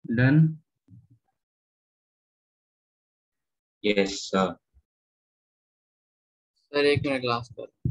Done. Yes sir. Sir 1 minute class पर।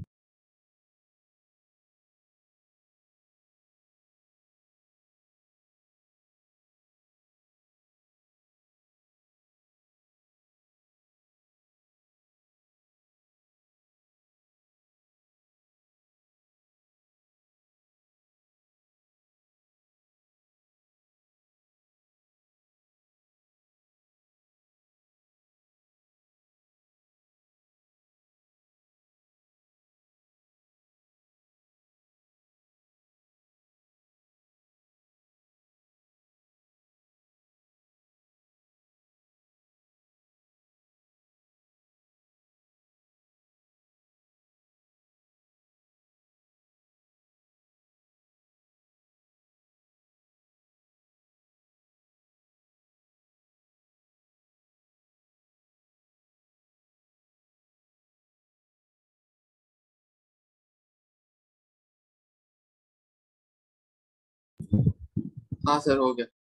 हाँ sir हो गया।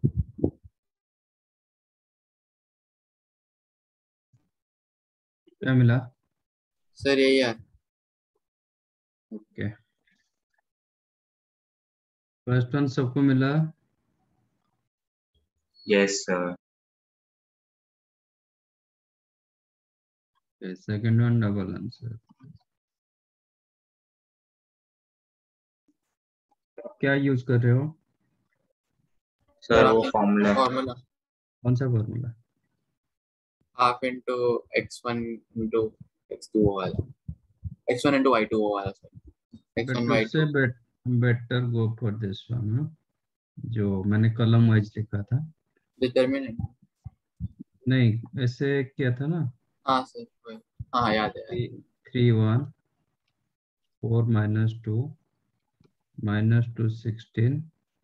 क्या मिला? सर यही है। ओके, फर्स्ट वन सबको मिला? Yes sir. Second one double answer. क्या यूज कर रहे हो? सर वो फॉर्मूला। फॉर्मूला कौन सा formula? Half into x1 into x2 वाला, x1 इंटू y2 वाला सर, x1 बट उससे y2 better go for this one, जो मैंने कॉलम वाइज लिखा था। डिटर्मिनेंट। नहीं, ऐसे किया था ना। हाँ सर वही। हाँ याद है। 3 1 4 -2 -2 16।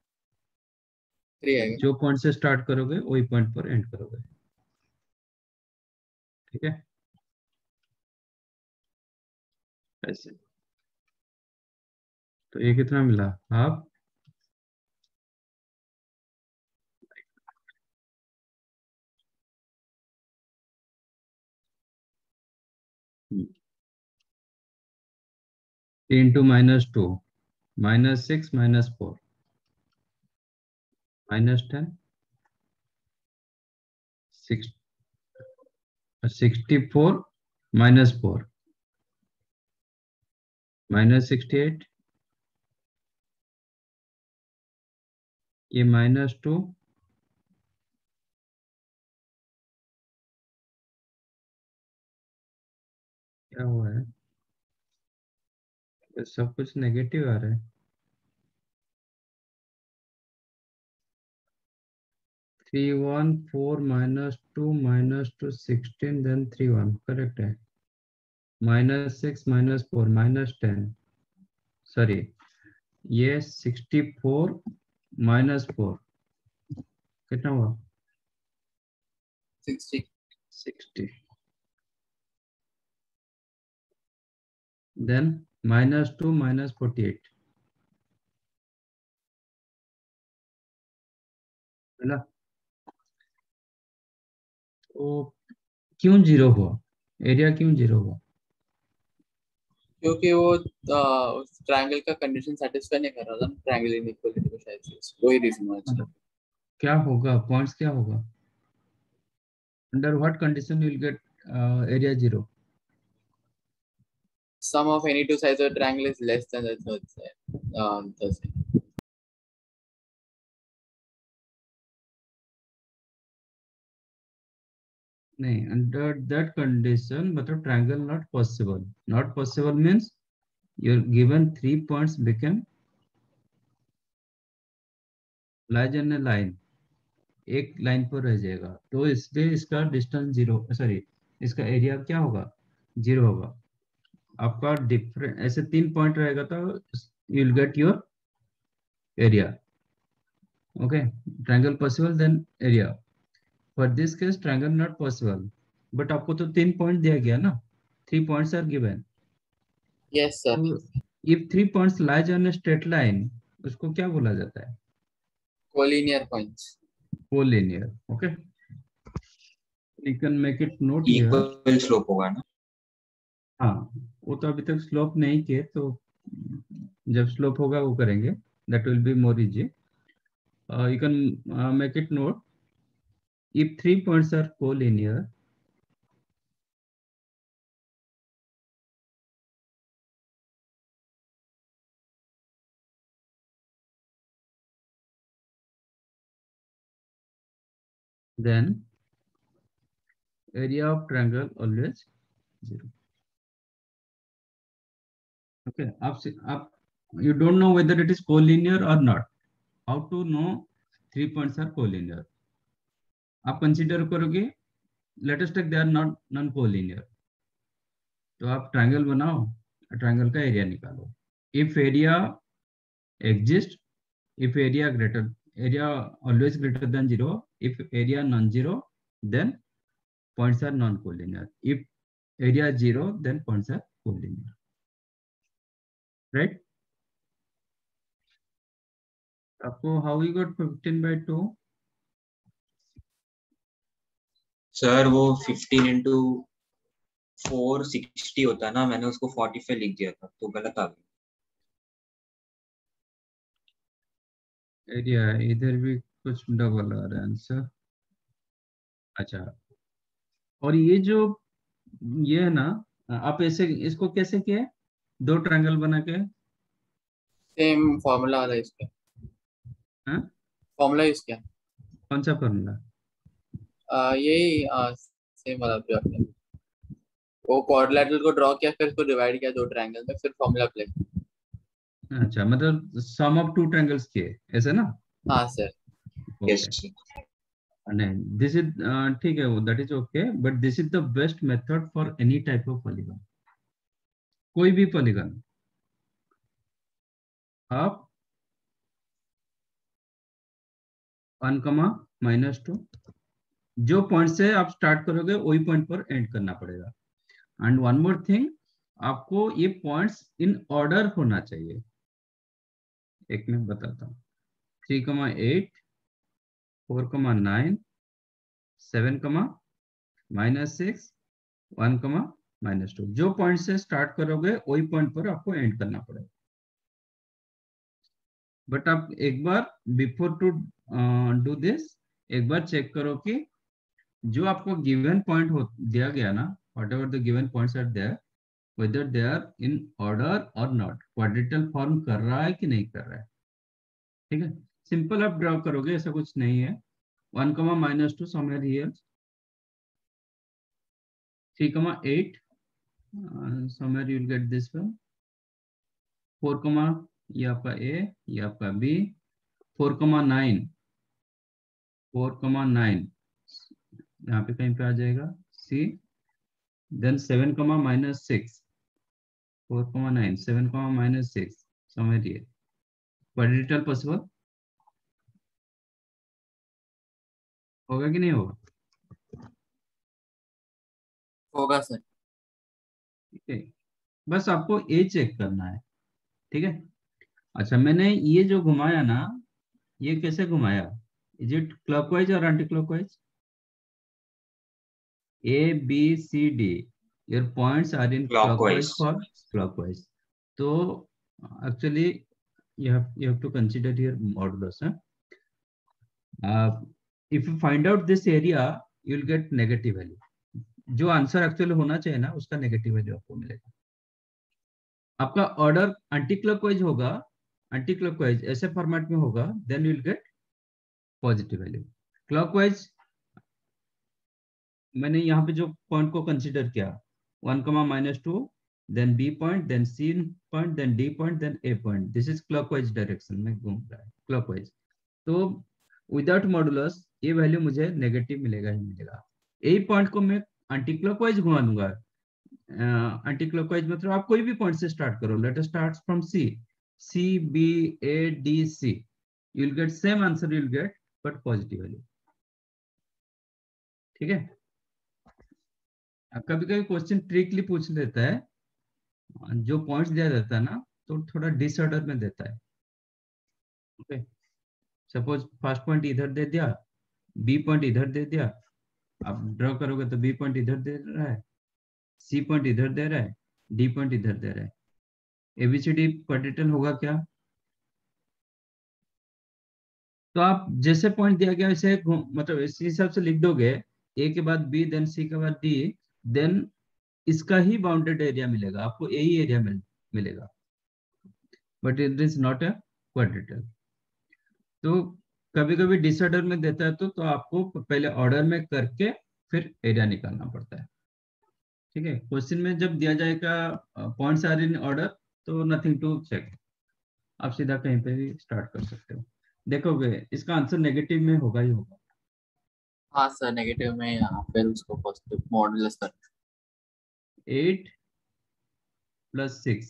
3 है क्या? जो पॉइंट से स्टार्ट करोगे वही पॉइंट पर एंड करोगे। ठीक है, ऐसे। तो ये कितना मिला? हाफ। इंटू -2 -6 -4 -10 64 -4 -68। ये -2 क्या हुआ है? ये सब कुछ नेगेटिव आ रहा है। 3 1 4 -2 -2 16 देन 3 1 करेक्ट है। -6 -4 -10, सॉरी, ये 64 -4 कितना हुआ? 60। 60 देन -2 -48 है ना। तो क्यों जीरो हुआ? एरिया क्यों जीरो हुआ? क्योंकि वो ट्रायंगल का कंडीशन सेटिस्फाई नहीं कर रहा था, ट्रायंगल इनइक्वालिटी को, शायद से वही रीजन होना चाहिए। क्या होगा? पॉइंट्स क्या होगा? Under what condition you will get area zero? Sum of any two sides of a triangle is less than the third side. नहीं, अंडर दैट कंडीशन मतलब triangle not possible. Not possible means your given 3 points become lies in a line, एक line पर रह जाएगा, तो इसलिए इसका distance zero, sorry, इसका एरिया क्या होगा? जीरो होगा। आपका डिफरेंट ऐसे 3 पॉइंट रहेगा तो you will get your area. Okay, triangle possible then area. For this case triangle not possible, but आपको तो 3 पॉइंट दिया गया ना, 3 points are given. Yes sir. तो if 3 points lies on a straight line, उसको क्या बोला जाता है? Collinear points. collinear. Okay, you can make it note here. Equal slope होगा ना? हाँ, वो तो अभी तक स्लोप नहीं किए, तो जब स्लोप होगा वो करेंगे. That will be more easy. You can make it note. If 3 points are collinear, then area of triangle always 0. Okay, आप you don't know whether it is collinear or not. How to know 3 points are collinear? आप consider करोगे, let us take they are not non collinear, तो आप triangle बनाओ, triangle का area निकालो. If area exist, if area greater, area always greater than 0, if area non 0, then points are non collinear. If area 0, then points are collinear. Right? आपको how we got 15/2? Sir वो 15 into 4 60 होता है ना, मैंने उसको 45 लिख दिया था तो गलत आ गया. एरिया इधर भी कुछ डबल आ रहा है आंसर. अच्छा, और ये जो ये है ना, आप ऐसे इसको कैसे किए, 2 ट्रायंगल बना के? सेम फॉर्मूला वाला इसका. हाँ, फॉर्मूला यूज किया. कौन सा फॉर्मूला? यही सेम वाला जो आपने वो क्वाड्रिलेटरल को ड्रॉ किया, फिर उसको डिवाइड किया 2 ट्रायंगल में, फिर फॉर्मूला अप्लाई. अच्छा, मतलब सम ऑफ 2 ट्रायंगल्स किए, ऐसे ना? हाँ सर. यस. नहीं, दिस इज ठीक है, वो that is okay, but this is the best method for any type of polygon. कोई भी पॉलीगन आप 1, -2, जो पॉइंट से आप स्टार्ट करोगे वही पॉइंट पर एंड करना पड़ेगा. एंड वन मोर थिंग, आपको ये पॉइंट्स इन ऑर्डर होना चाहिए. एक मैं बताता हूँ. 3, 8, 4, 9, 7, -6, 1, -2, जो पॉइंट से स्टार्ट करोगे वही पॉइंट पर आपको एंड करना पड़ेगा. बट आप एक बार बिफोर टू डू दिस, एक बार चेक करो कि जो आपको गिवन पॉइंट दिया गया ना, whatever the given points are there, whether they are in order or not, quadrilateral form कर रहा है कि नहीं कर रहा है. ठीक है, सिंपल आप ड्रॉ करोगे, ऐसा कुछ नहीं है. 1, -2 somewhere here, 3, 8 somewhere you will get this one, 4, ये आपका A, ये आपका B, 4, 9, 4, 9 यहाँ पे कहीं पे आ जाएगा C, then 7, -6, 4, 9, 7, -6 somewhere here. Quadrilateral possible होगा कि नहीं होगा? होगा सर. ठीक है, बस आपको ए चेक करना है. ठीक है. अच्छा, मैंने ये जो घुमाया ना, ये कैसे घुमाया? इज इट क्लॉकवाइज और anti clockwise? A B C D, your points are in clockwise Clockwise. For clockwise. तो actually you have to consider here modulus. If you find out this area, you will get negative value. जो answer actually होना चाहिए ना, उसका negative value आपको मिलेगा. आपका order anti clockwise होगा, एंटी क्लॉकवाइज ऐसे फॉर्मेट में होगा, then you will get positive value. Clockwise मैंने यहाँ पे जो पॉइंट को कंसीडर किया, 1, -2, then B point, then C point, then D point, then A point. This is clockwise direction में घूम रहा है, क्लॉकवाइज. तो विदाउट मॉडुलस ये वैल्यू मुझे नेगेटिव मिलेगा ही मिलेगा. यही पॉइंट को मैं एंटी क्लॉकवाइज घुमा दूंगा. एंटी क्लॉकवाइज मतलब आप कोई भी पॉइंट से स्टार्ट करो, let us start from C B A D C, you will get same answer, you will get but positive value. ठीक है. कभी कभी क्वेश्चन ट्रिकली पूछ लेता है, जो पॉइंट्स दिया जाता है ना, तो थोड़ा डिसऑर्डर में देता है. ओके, सपोज फर्स्ट पॉइंट इधर दे दिया, बी पॉइंट इधर दे दिया, आप ड्रॉ करोगे तो बी पॉइंट इधर दे रहा है, सी पॉइंट इधर दे रहा है, डी पॉइंट इधर दे रहा है। एबीसीडी क्वाड्रेटल होगा क्या? तो आप जैसे पॉइंट दिया गया वैसे मतलब इस हिसाब से लिख दोगे, ए के बाद बी देन सी के बाद डी, देन इसका ही बाउंडेड एरिया मिलेगा आपको, यही एरिया मिलेगा, but it is not a quadrilateral. तो कभी कभी डिसऑर्डर में देता है तो आपको पहले ऑर्डर में करके फिर एरिया निकालना पड़ता है। ठीक है, क्वेश्चन में जब दिया जाएगा पॉइंट्स आर इन ऑर्डर तो नथिंग टू चेक, आप सीधा कहीं पे भी स्टार्ट कर सकते हो। देखोगे इसका आंसर नेगेटिव में होगा ही होगा। हाँ सर, नेगेटिव में यहाँ फिर उसको पॉजिटिव मॉडुलस कर। 8 + 6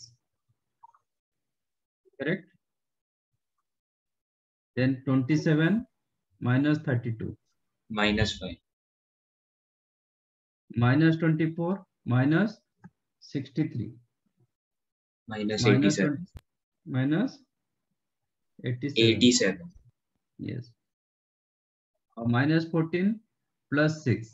करेक्ट, then 27 - 32 -5 -24 - 63 -87 -87 yes, और -14 + 6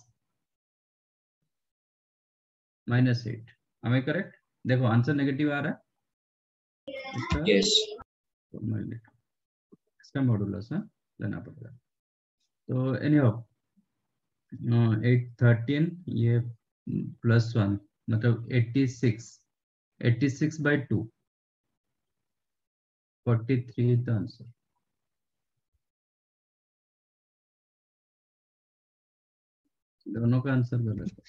-8, am I करेक्ट? देखो आंसर नेगेटिव आ रहा है इसका, यस इसका मॉडुलस लेना पड़ेगा। तो एनीहाउ 8 13 ये +1 मतलब 86/2 43 is the answer। दोनों का आंसर गलत है।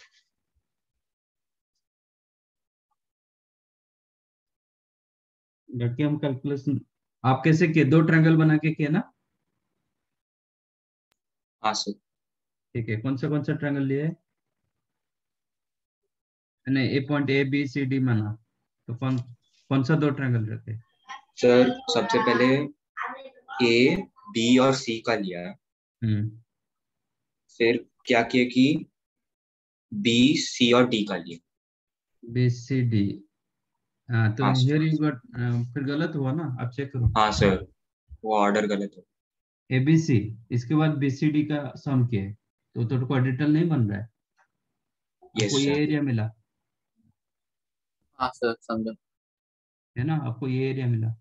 बाकी हम कैलकुलेशन आप कैसे किए, 2 ट्रायंगल बना के किए ना? हाँ सर। ठीक है, कौन सा ट्रायंगल लिए? नहीं, a point A B C D माना, तो कौन सा 2 ट्रायंगल रखे? सर सबसे पहले ए बी और सी का लिया, फिर क्या किया कि बी सी और डी का लिया। बी सी डी, हाँ तो हाँ हियर सर। यू गॉट, फिर गलत हुआ ना, आप चेक करो। हाँ सर, वो ऑर्डर गलत है। ए बी सी, इसके बाद बी सी डी का सम किए तो क्वाड्रेटल नहीं बन रहा है, यस आपको ये सर। एरिया मिला हाँ सर, समझो। है ना, आपको ये एरिया मिला।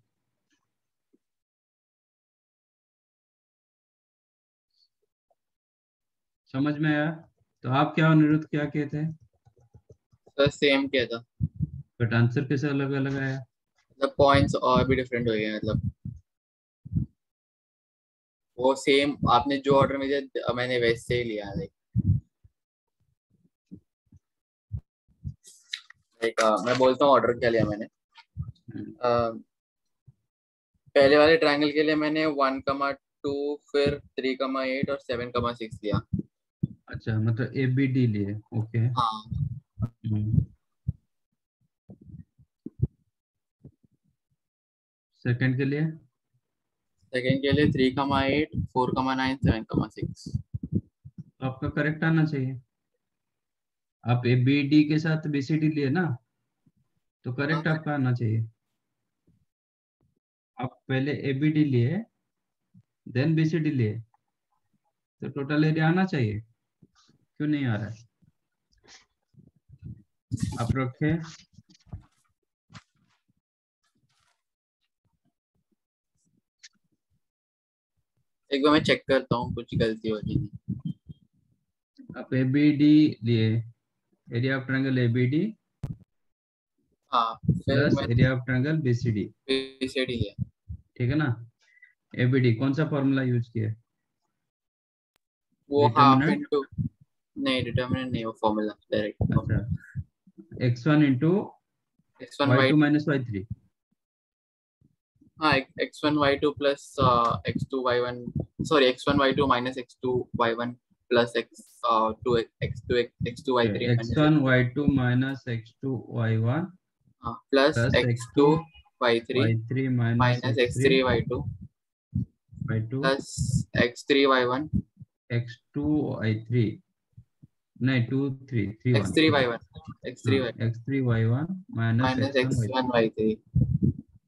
समझ में आया? तो आप क्या अनिरुद्ध क्या कहते हैं? सर सेम किया था, बट आंसर कैसे अलग अलग आया? मतलब पॉइंट्स और भी डिफरेंट हो गए, मतलब वो सेम आपने जो ऑर्डर में दिया मैंने वैसे ही लिया। लाइक मैं बोलता हूँ ऑर्डर क्या लिया मैंने। पहले वाले ट्रायंगल के लिए मैंने 1,2 फिर 3,8 और 7,6 लिया। अच्छा, मतलब ए बी डी लिए, ओके। हाँ, सेकंड के लिए? सेकंड के लिए 3,8 4,9 7,6। तो आपका करेक्ट आना चाहिए, आप ए बी डी के साथ बी सी डी लिए ना, तो करेक्ट आपका आना चाहिए। आप पहले ए बी डी लिए देन बी सी डी लिए, तो टोटल एरिया आना चाहिए, क्यों नहीं आ रहा है? आप रखे, एक बार मैं चेक करता हूँ कुछ गलती हो रही है। आप ए बी डी लिए, area of triangle A B D हाँ, फिर प्लस मैं area of triangle B C D, BCD लिया। ठीक है ना? ए बी डी कौन सा फॉर्मूला यूज किया? वो हाफ डिटर्मिनेंट, इंटू, नहीं डिटर्मिनेंट नहीं, वो फॉर्मूला डायरेक्ट। अच्छा, x1 into x1 y2 y2, minus y3, हाँ x1 y2 plus x2 y1, sorry x1 y2 minus x2 y1 plus x2 x2 y3 minus x1 y2 minus x2 y1 plus plus x2 x2 y3 y3 minus minus x3 x3 y2 y2 plus x3 y1 x2 y3, नहीं 2 3 3 1 x3 sorry, y1 x3 हाँ y1 x3 y1 minus minus x1 y3, x1 y3।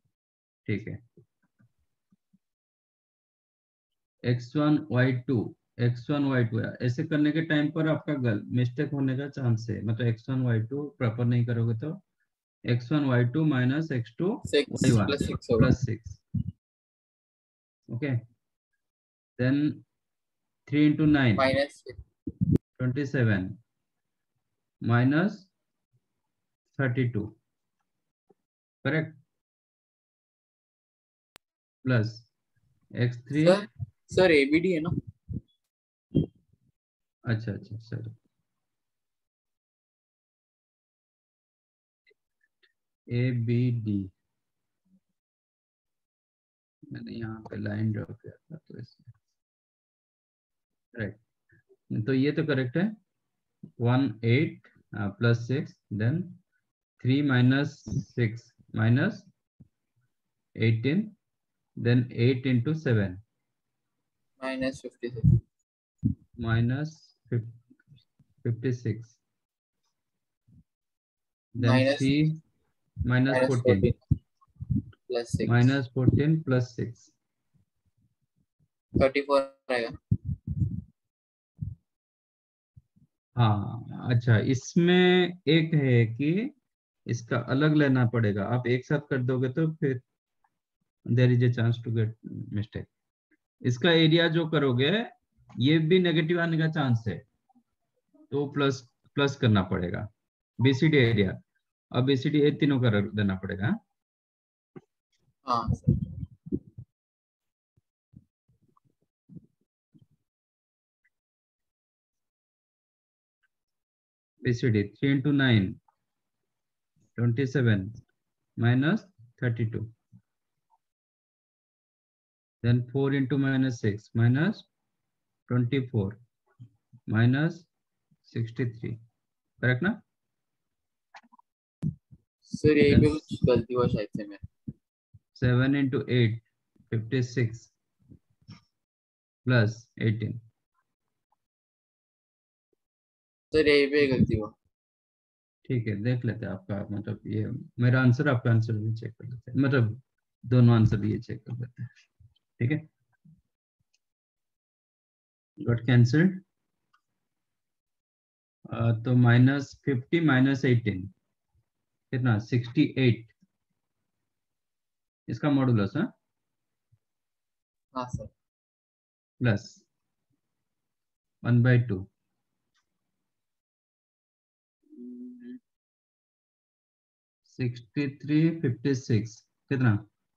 ठीक है। x1 y2 x1 y2 ऐसे करने के time पर आपका mistake होने का चांस है, मतलब x1 y2 प्रॉपर नहीं करोगे तो x1 y2 minus x2 6 y1 plus 6 होगा। Plus 6, okay. Then 3 into 9 minus 27 minus 32, correct, plus x3, sir ABD है ना। अच्छा अच्छा सर, ए बी डी मैंने यहाँ पे लाइन ड्रॉ किया था तो इसमें राइट, तो ये तो करेक्ट है। 1 8 plus 6, then 3 minus 6 minus 18, then 8 into 7 minus 56 minus 56, then minus C minus minus 14 plus 6 minus 14 plus 6, 34 आएगा। हाँ अच्छा, इसमें एक है कि इसका अलग लेना पड़ेगा, आप एक साथ कर दोगे तो फिर there is a chance to get mistake. इसका एरिया जो करोगे ये भी नेगेटिव आने का चांस है, तो प्लस प्लस करना पड़ेगा। बीसीडी एरिया, अब बीसीडी ए तीनों का देना पड़ेगा। हाँ sir. BCD 3 into 9 27 minus 32, then 4 into minus 6 minus 24 minus 63, correct ना? सर यही then पे कुछ गलती हुआ शायद से मैं। 7 into 8 56 plus 18, सर यही पे गलती हुआ। ठीक है, देख लेते हैं आपका, मतलब ये मेरा आंसर आपका आंसर भी चेक कर लेते हैं, मतलब दोनों आंसर ये चेक कर लेते हैं, ठीक है। गॉट कैंसल्ड, तो -50 माइनस 18 कितना 68, इसका मॉडुलस है हाँ सर। प्लस 1/2 63 56 कितना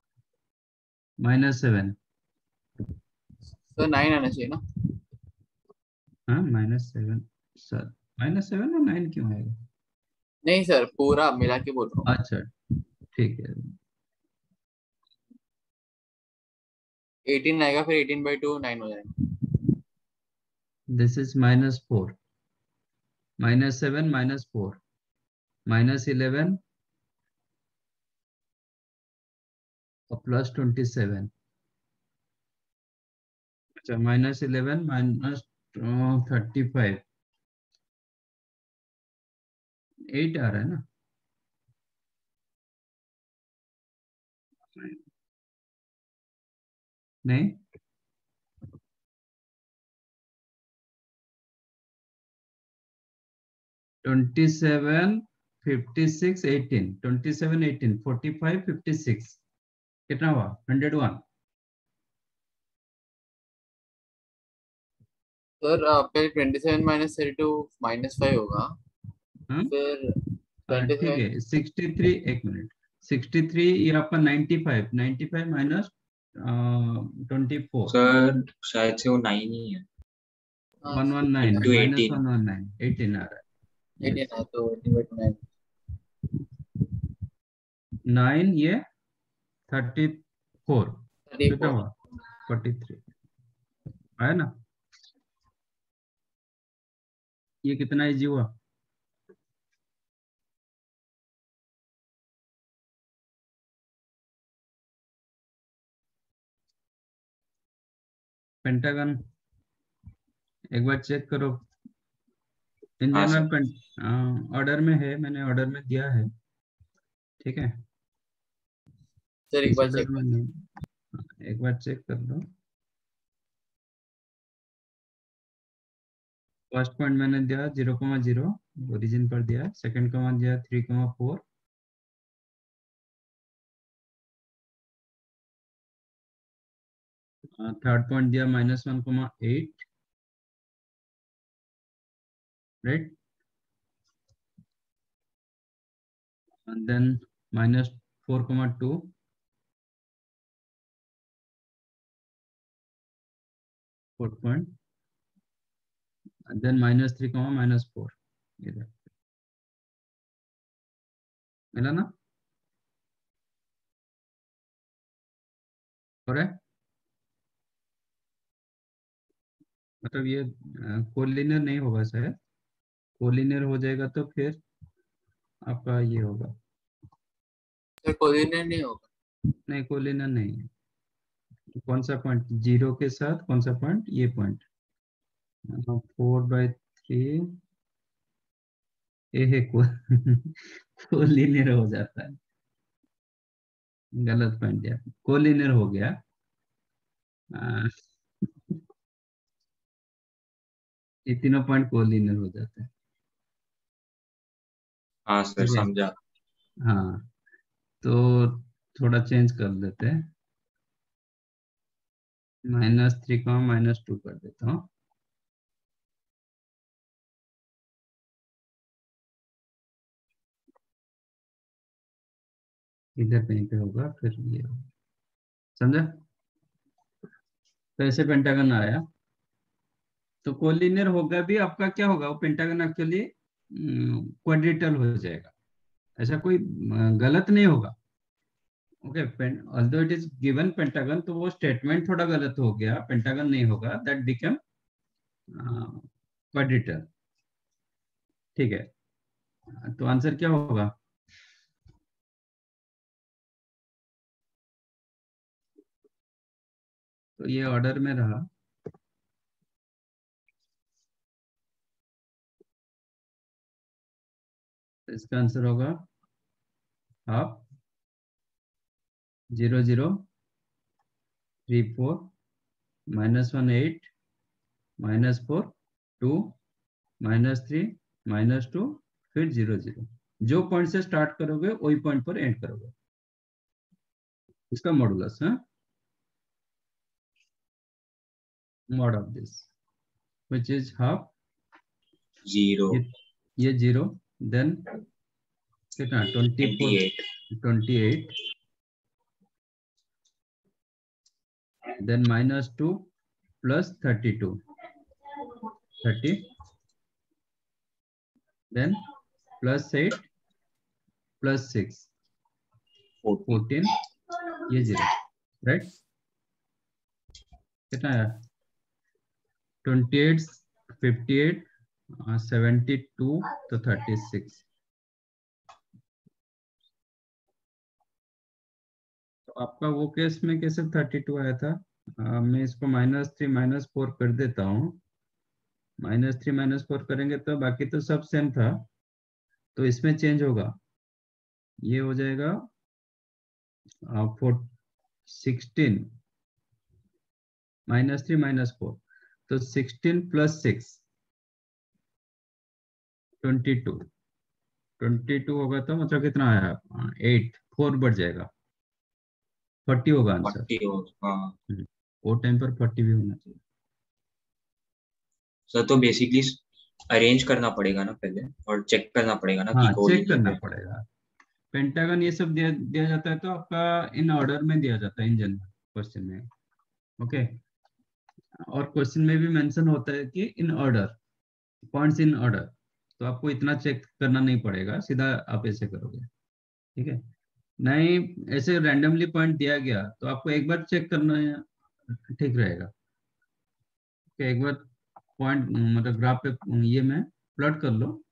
-7, सर 9 आना चाहिए ना। हाँ -7 सर, -7 और 9 क्यों आएगा? नहीं सर पूरा मिला के बोल रहा हूँ। अच्छा ठीक है, 18 आएगा फिर 18/2 9 हो जाएगा। दिस इज -4 -7 -4 -11 और प्लस 27, अच्छा -11 माइनस 35, 8 आ रहा है ना? नहीं, ट्वेंटी सेवन 56 18 27 18 45 56 कितना हुआ 101। सर फिर 27 माइनस 32 -5 होगा। हाँ फिर ठीक 27 है, 63 एक मिनट, 63 ये आपका 95 95 माइनस 24 सर शायद से वो 9 ही है। 119 into माइनस 18 119 18 आ रहा है, 18 यस है तो 18/9। 9 ये 34 कितना 34 हुआ 43 है ना? ये कितना इजी हुआ? पेंटागन एक बार चेक करो, इन हाँ सर। जनरल ऑर्डर में है, मैंने ऑर्डर में दिया है, ठीक है, सर एक इस बार ऑर्डर चेक में नहीं, एक बार चेक कर लो। फर्स्ट पॉइंट मैंने दिया 0,0 ओरिजिन पर दिया, सेकंड का मान दिया 3,4, थर्ड पॉइंट दिया -1,8, right, and then -4,2, fourth point, and then -3, -4, इधर मिला ना, करेक्ट। मतलब ये कोलिनियर नहीं होगा शायद, कोलिनियर हो जाएगा तो फिर आपका ये होगा, सर कोलिनियर नहीं होगा। नहीं कोलिनियर नहीं है। कौन सा पॉइंट 0 के साथ, कौन सा पॉइंट, ये पॉइंट 4/3 ये कोलिनियर हो जाता है, गलत पॉइंट दिया, कोलिनियर हो गया। आ, ये तीनों पॉइंट कोलिनियर हो जाते हैं। हाँ सर, ठीक है, समझा। हाँ, तो थोड़ा चेंज कर लेते हैं, -3, -2 कर देता हूँ। इधर कहीं पे होगा, फिर ये होगा, समझा। तो ऐसे पेंटागन आया, तो कोलिनियर होगा भी आपका, क्या होगा वो पेंटागन एक्चुअली क्वाड्रेटल हो जाएगा, ऐसा कोई गलत नहीं होगा। Okay, although it is given pentagon, तो वो स्टेटमेंट थोड़ा गलत हो गया, पेंटागन नहीं होगा, दैट बिकम क्वाड्रेटल। ठीक है, तो आंसर क्या होगा, तो ये ऑर्डर में रहा, तो इसका आंसर होगा हाफ 0,034 -1,8 -4 2 -3 -2 फिर 0,0, जो पॉइंट से स्टार्ट करोगे वही पॉइंट पर एंड करोगे, इसका मॉडुलस है, mod of this which is half, 0 ये 0, देन कितना 24 28 28, then -2 plus 32 30, then +8 +6 14 14, ये 0, राइट, कितना है 28 58 72 तो 36, तो आपका वो केस में कैसे 32 आया था, मैं इसको -3 -4 कर देता हूँ, -3 -4 करेंगे तो बाकी तो सब सेम था, तो इसमें चेंज होगा, ये हो जाएगा 16 -3 -4, तो 16 + 6 22, 22 होगा तो मतलब कितना आया 8, 4 बढ़ जाएगा, 40 होगा आंसर। 40 हो। हाँ वो टाइम पर 40 भी होना चाहिए। सर, तो बेसिकली अरेंज करना पड़ेगा ना पहले, और चेक करना पड़ेगा ना कि हाँ, चेक कोलिनियर करना है। पड़ेगा, पेंटागन ये सब दिया जाता है तो आपका इन ऑर्डर में दिया जाता है इन जनरल क्वेश्चन में, ओके, और क्वेश्चन में भी मेंशन होता है कि in order, points in order, तो आपको इतना चेक करना नहीं पड़ेगा, सीधा आप ऐसे करोगे, ठीक है, नहीं ऐसे रैंडमली पॉइंट दिया गया तो आपको एक बार चेक करना है, ठीक रहेगा, कि एक बार पॉइंट मतलब ग्राफ पे ये में प्लॉट कर लो,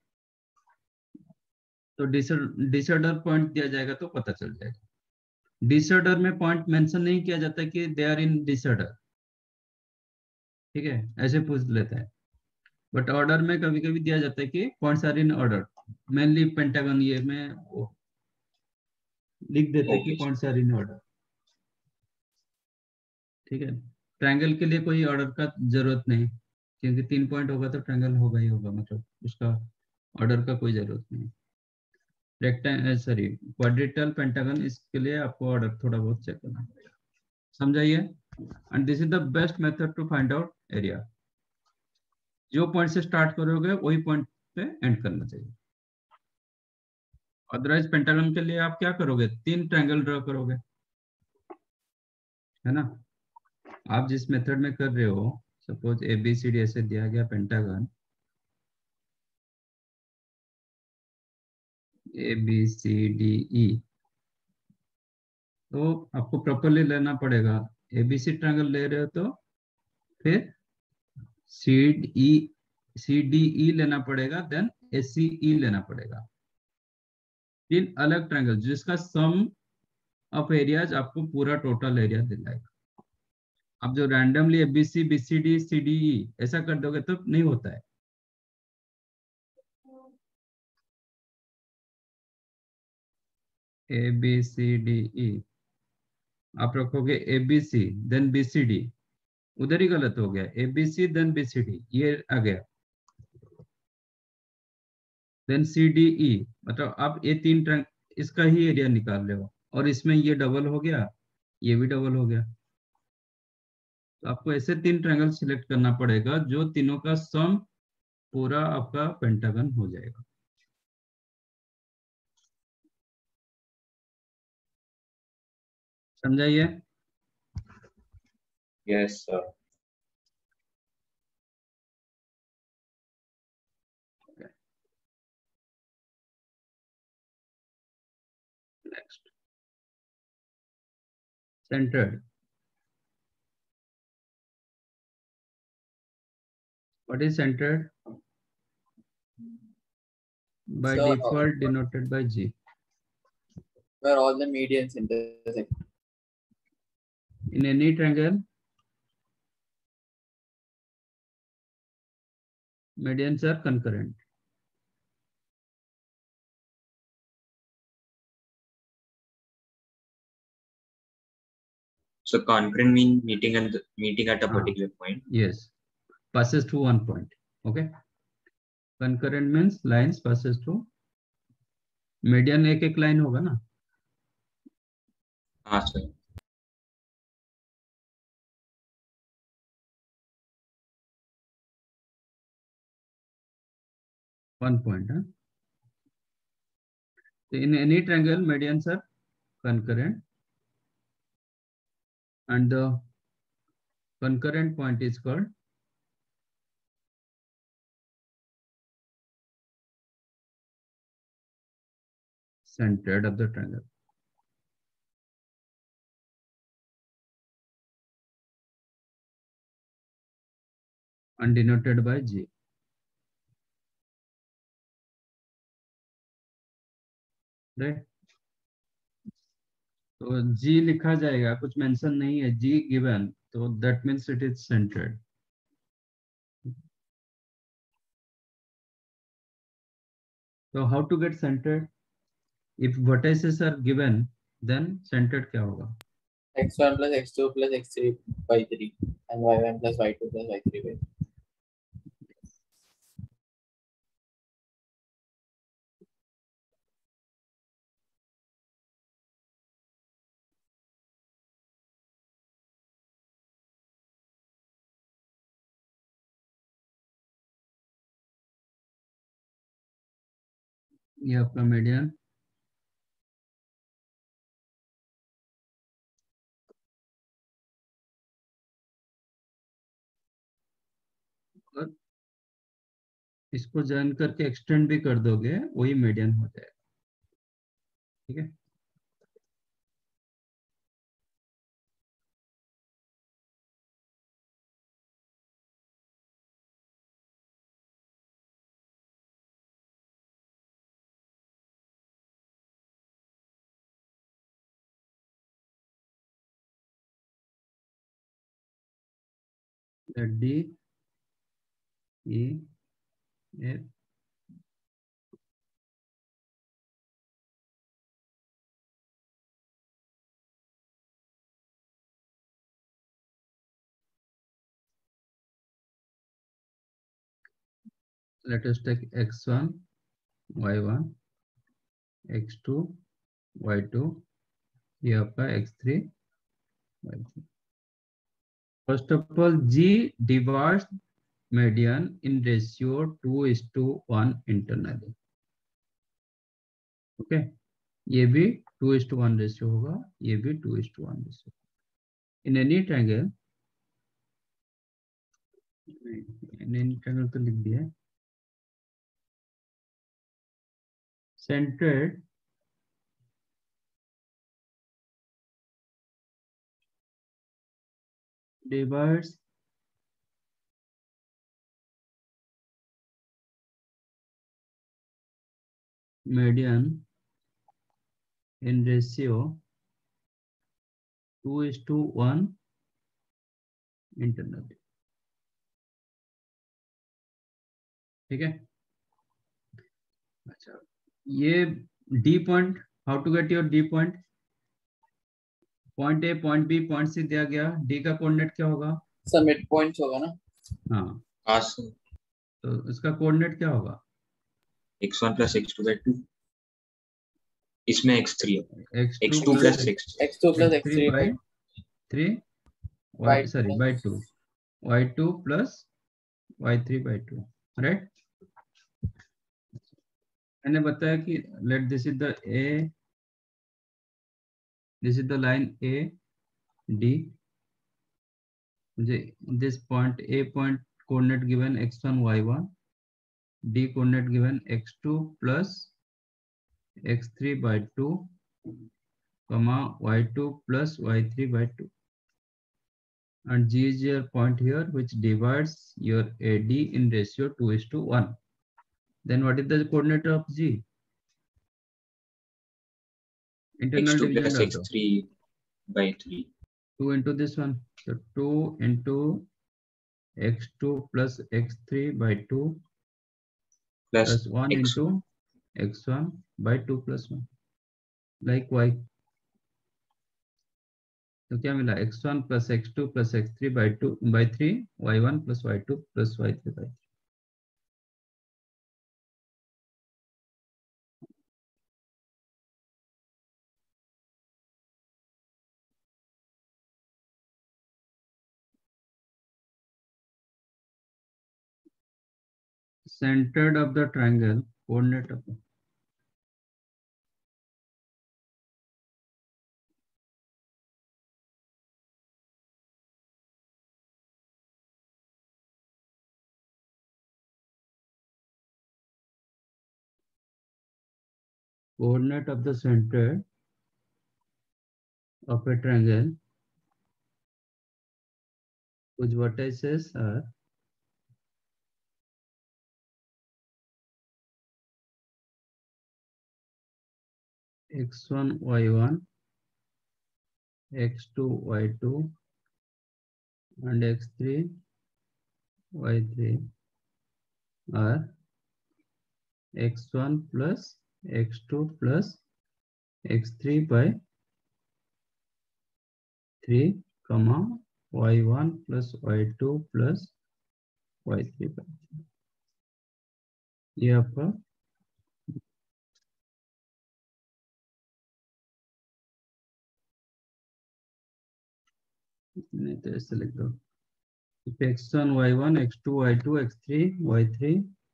तो डिसऑर्डर पॉइंट दिया जाएगा तो पता चल जाएगा। डिसऑर्डर में पॉइंट मेंशन नहीं किया जाता कि दे आर इन डिसऑर्डर, ठीक है, ऐसे पूछ लेता है, बट ऑर्डर में कभी कभी दिया जाता है कि points are in order, mainly pentagon ये में वो लिख देता है कि okay sir. Points are in order, ठीक है, ट्रायंगल के लिए कोई ऑर्डर का जरूरत नहीं, क्योंकि 3 पॉइंट होगा तो ट्रायंगल होगा ही होगा, मतलब उसका ऑर्डर का कोई जरूरत नहीं। रेक्टेंगल सॉरी क्वाड्रेटल पेंटागन, इसके लिए आपको ऑर्डर थोड़ा बहुत चेक करना पड़ेगा, समझाइए। And this is the best method to find out area. जो पॉइंट से स्टार्ट करोगे वही पॉइंट पे एंड करना चाहिए। अदरवाइज पेंटागन के लिए आप क्या करोगे, 3 ट्रायंगल ड्रॉ करोगे, है ना। आप जिस मेथड में कर रहे हो, suppose A B C D ऐसे दिया गया pentagon, A B C D E, तो आपको प्रॉपरली लेना पड़ेगा। ए बी सी ट्रायंगल ले रहे हो तो फिर सी ई सी डी ई लेना पड़ेगा, देन ए सी ई लेना पड़ेगा। 3 अलग ट्रायंगल जिसका सम ऑफ एरियाज आपको पूरा टोटल एरिया दिलाएगा। आप जो randomly A B C D C D E ऐसा कर दोगे तो नहीं होता है। ए बी सी डी ई आप रखोगे A B C then B C D, उधर ही गलत हो गया, A B C then B C D ये आ गया, देन सी डी ई, मतलब आप ये 3 ट्रंक इसका ही एरिया निकाल रहे हो, और इसमें ये डबल हो गया, ये भी डबल हो गया। तो आपको ऐसे 3 ट्रायंगल सिलेक्ट करना पड़ेगा जो तीनों का सम पूरा आपका पेंटागन हो जाएगा। समझाइए। Yes sir. Next, centered. What is centered? By So, default denoted by G. where all the medians intersect. In any triangle, medians are concurrent. So concurrent mean meeting at a particular point. Yes, passes through one point. Okay. Concurrent means lines passes through. Median एक line होगा ना. हाँ sir. One point. Huh? So in any triangle, medians are concurrent, and the concurrent point is called centered of the triangle. And denoted by G. Right? तो G लिखा जाएगा, कुछ mention नहीं है, G given, तो that means it is centered. So how to get centered? If vertices are given, then centered क्या होगा? x1 plus x2 plus x3 by 3 and y1 plus y2 plus y3 by 3. ये आपका median, और इसको join करके extend भी कर दोगे, वही मीडियन हो जाएगा। ठीक है। D E F let us take x1 y1 x2 y2 ये आपका x3 y3. First of all, G divides median in ratio 2:1 internally. Okay, ये भी 2:1 रेशियो होगा, ये भी 2:1 रेशियो. In any triangle, तो लिख दिया. Centered divides median in ratio 2:1 internally. ठीक है. अच्छा, ये D point, how to get your D point? Point A, point B, point C दिया गया. डी का कोऑर्डिनेट क्या होगा? सर मिड पॉइंट होगा ना. हाँ, सर तो इसका कोऑर्डिनेट क्या होगा? x1 plus x2 by 2. इसमें x3 है. x2 plus x3. x2 plus x3 x3 by 3 by sorry by 2 y2 plus y3 by 2, right. मैंने बताया कि let this is the A, this is the line A D. मुझे this point A point coordinate given x1 y1, d coordinate given x2 plus x3 by 2 comma y2 plus y3 by 2, and G is your point here which divides your AD in ratio 2:1. Then what is the coordinate of G? Internal x2 division plus डाल दो. x3 by 3. 2 into this one, so 2 into x2 plus x3 by 2 plus plus 1 x. into x1 by 2 plus 1, like y. तो क्या मिला? x1 plus x2 plus x3 by 2 by 3 y1 plus y2 plus y3 by 3. Centered of the triangle, coordinate of the center of a triangle whose vertices are x1 y1 x2 y2 and x3 y3 are x1 plus x2 plus x3 by 3 comma y1 plus y2 plus y3 by 3. ये आपका नहीं तो ऐसे लिख दो. x1 y1 x2 y2 x3 y3.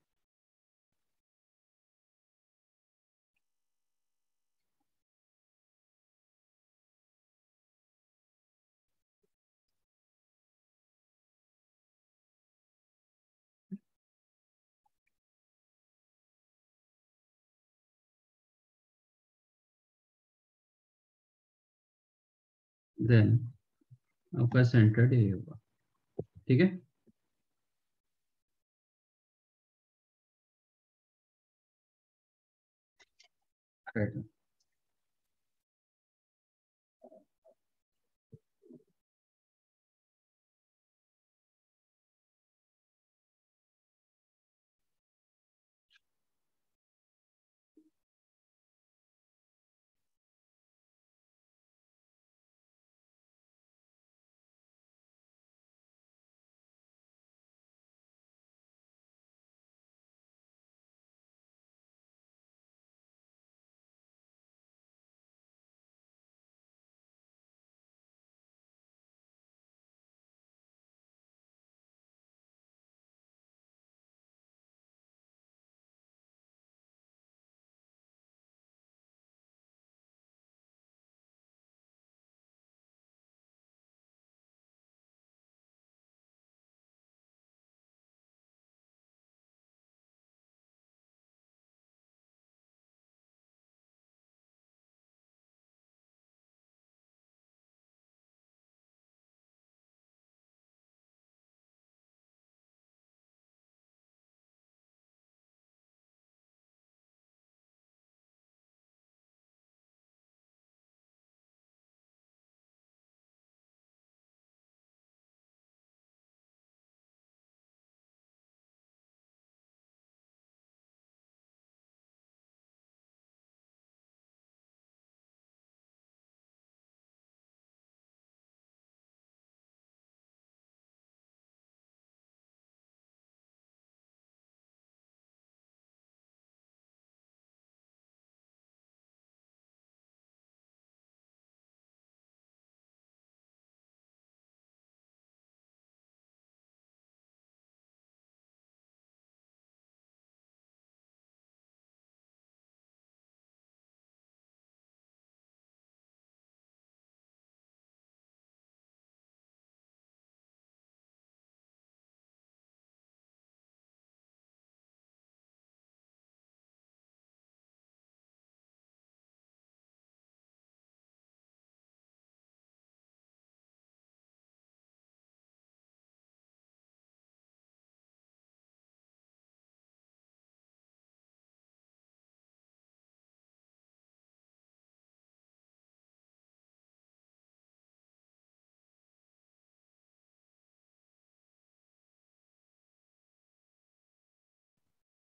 Then आपका centred ये होगा. ठीक है. राइट.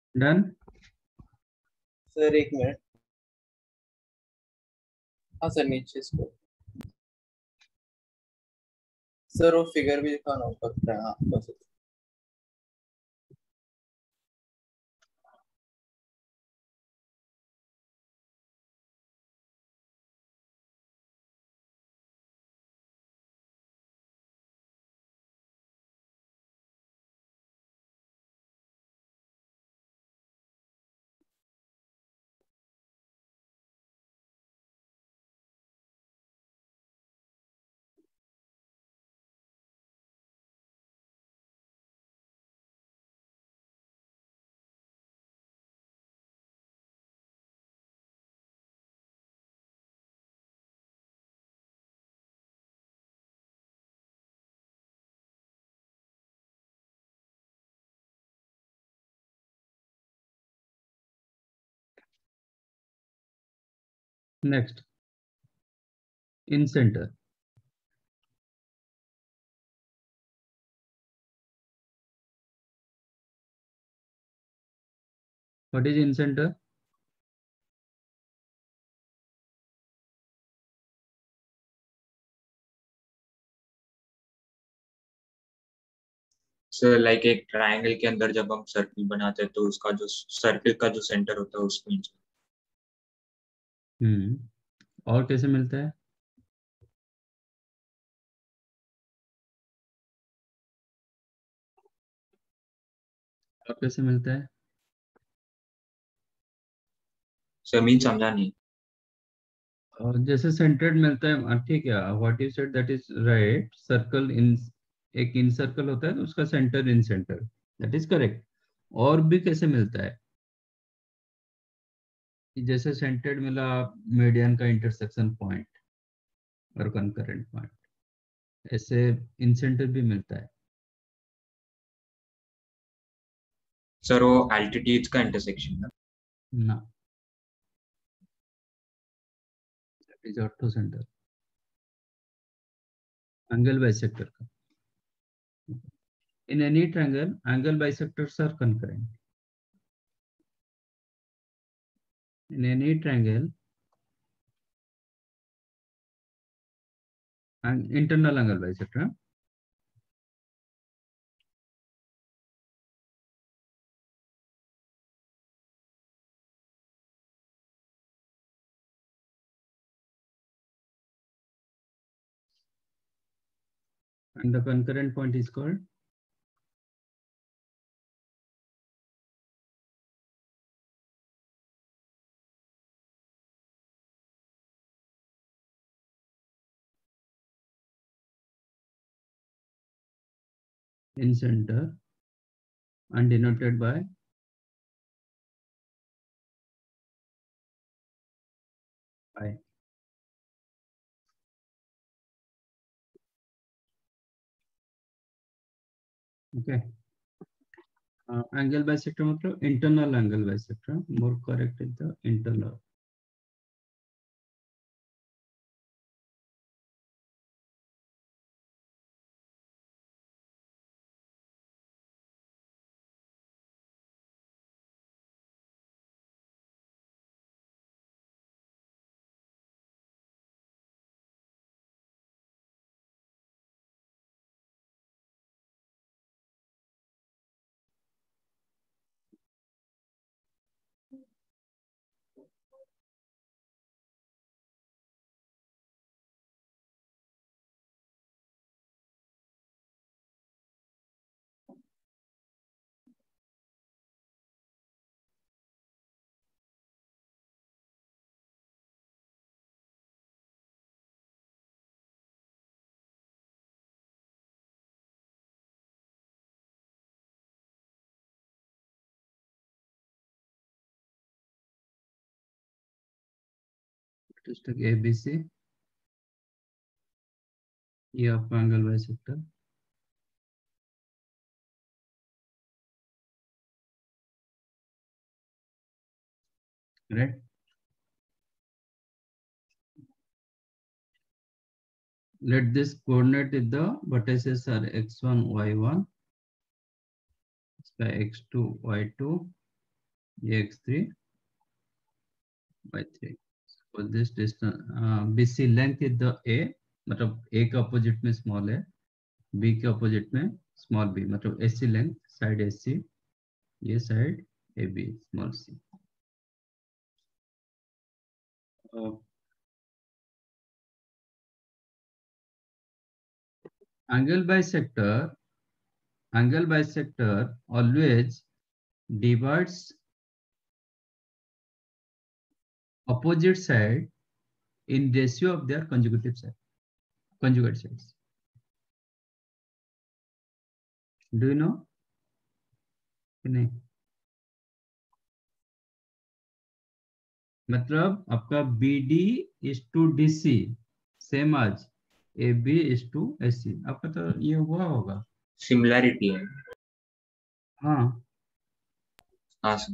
डन। सर एक मिनट, हाँ सर नीचे इसको सर वो फिगर भी दिखाना होता है, हाँ बस। Next, incentre. What is incentre? Sir like एक ट्रायंगल के अंदर जब हम सर्कल बनाते हैं तो उसका जो सर्कल का जो सेंटर होता है उसको और कैसे मिलता है? और कैसे मिलता है? सर मीन समझा नहीं। और जैसे सेंटर्ड मिलता है, ठीक है, what you said that is right. Circle in, एक इन सर्कल होता है तो उसका centre incentre, that is correct. और भी कैसे मिलता है? कि जैसे सेंटर्ड मिला मीडियन का इंटरसेक्शन पॉइंट और कंकरेंट पॉइंट, ऐसे इन सेंटर भी मिलता है। सर वो एल्टीट्यूड्स का इंटरसेक्शन है। ना, that is orthocentre, angle bisector का। In any triangle, angle bisectors are concurrent. In any triangle, and internal angle bisector. And the concurrent point is called in center and denoted by I. Okay. Angle bisector मतलब internal angle bisector. More correct is the internal. Just take ABC. ये आपका angle bisector. Right? Let this coordinate is the vertices are x1, y1, x2, y2, ये x3 y3. So this distance BC length is the a, मतलब a के opposite में small है, b के opposite में small b, मतलब AC length side AC, ये side AB small c. Angle bisector always divides opposite side in ratio of their conjugate sides. Do you know? नहीं, मतलब आपका BD is to DC same as AB is to AC. आपका तो ये हुआ होगा. Similarity है. हाँ, हाँ sir.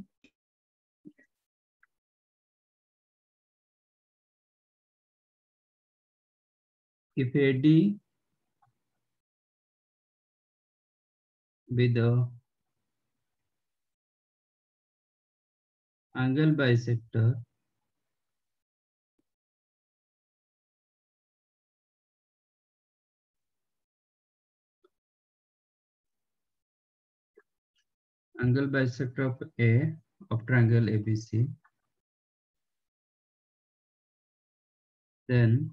if AD with the angle bisector of A of triangle ABC, then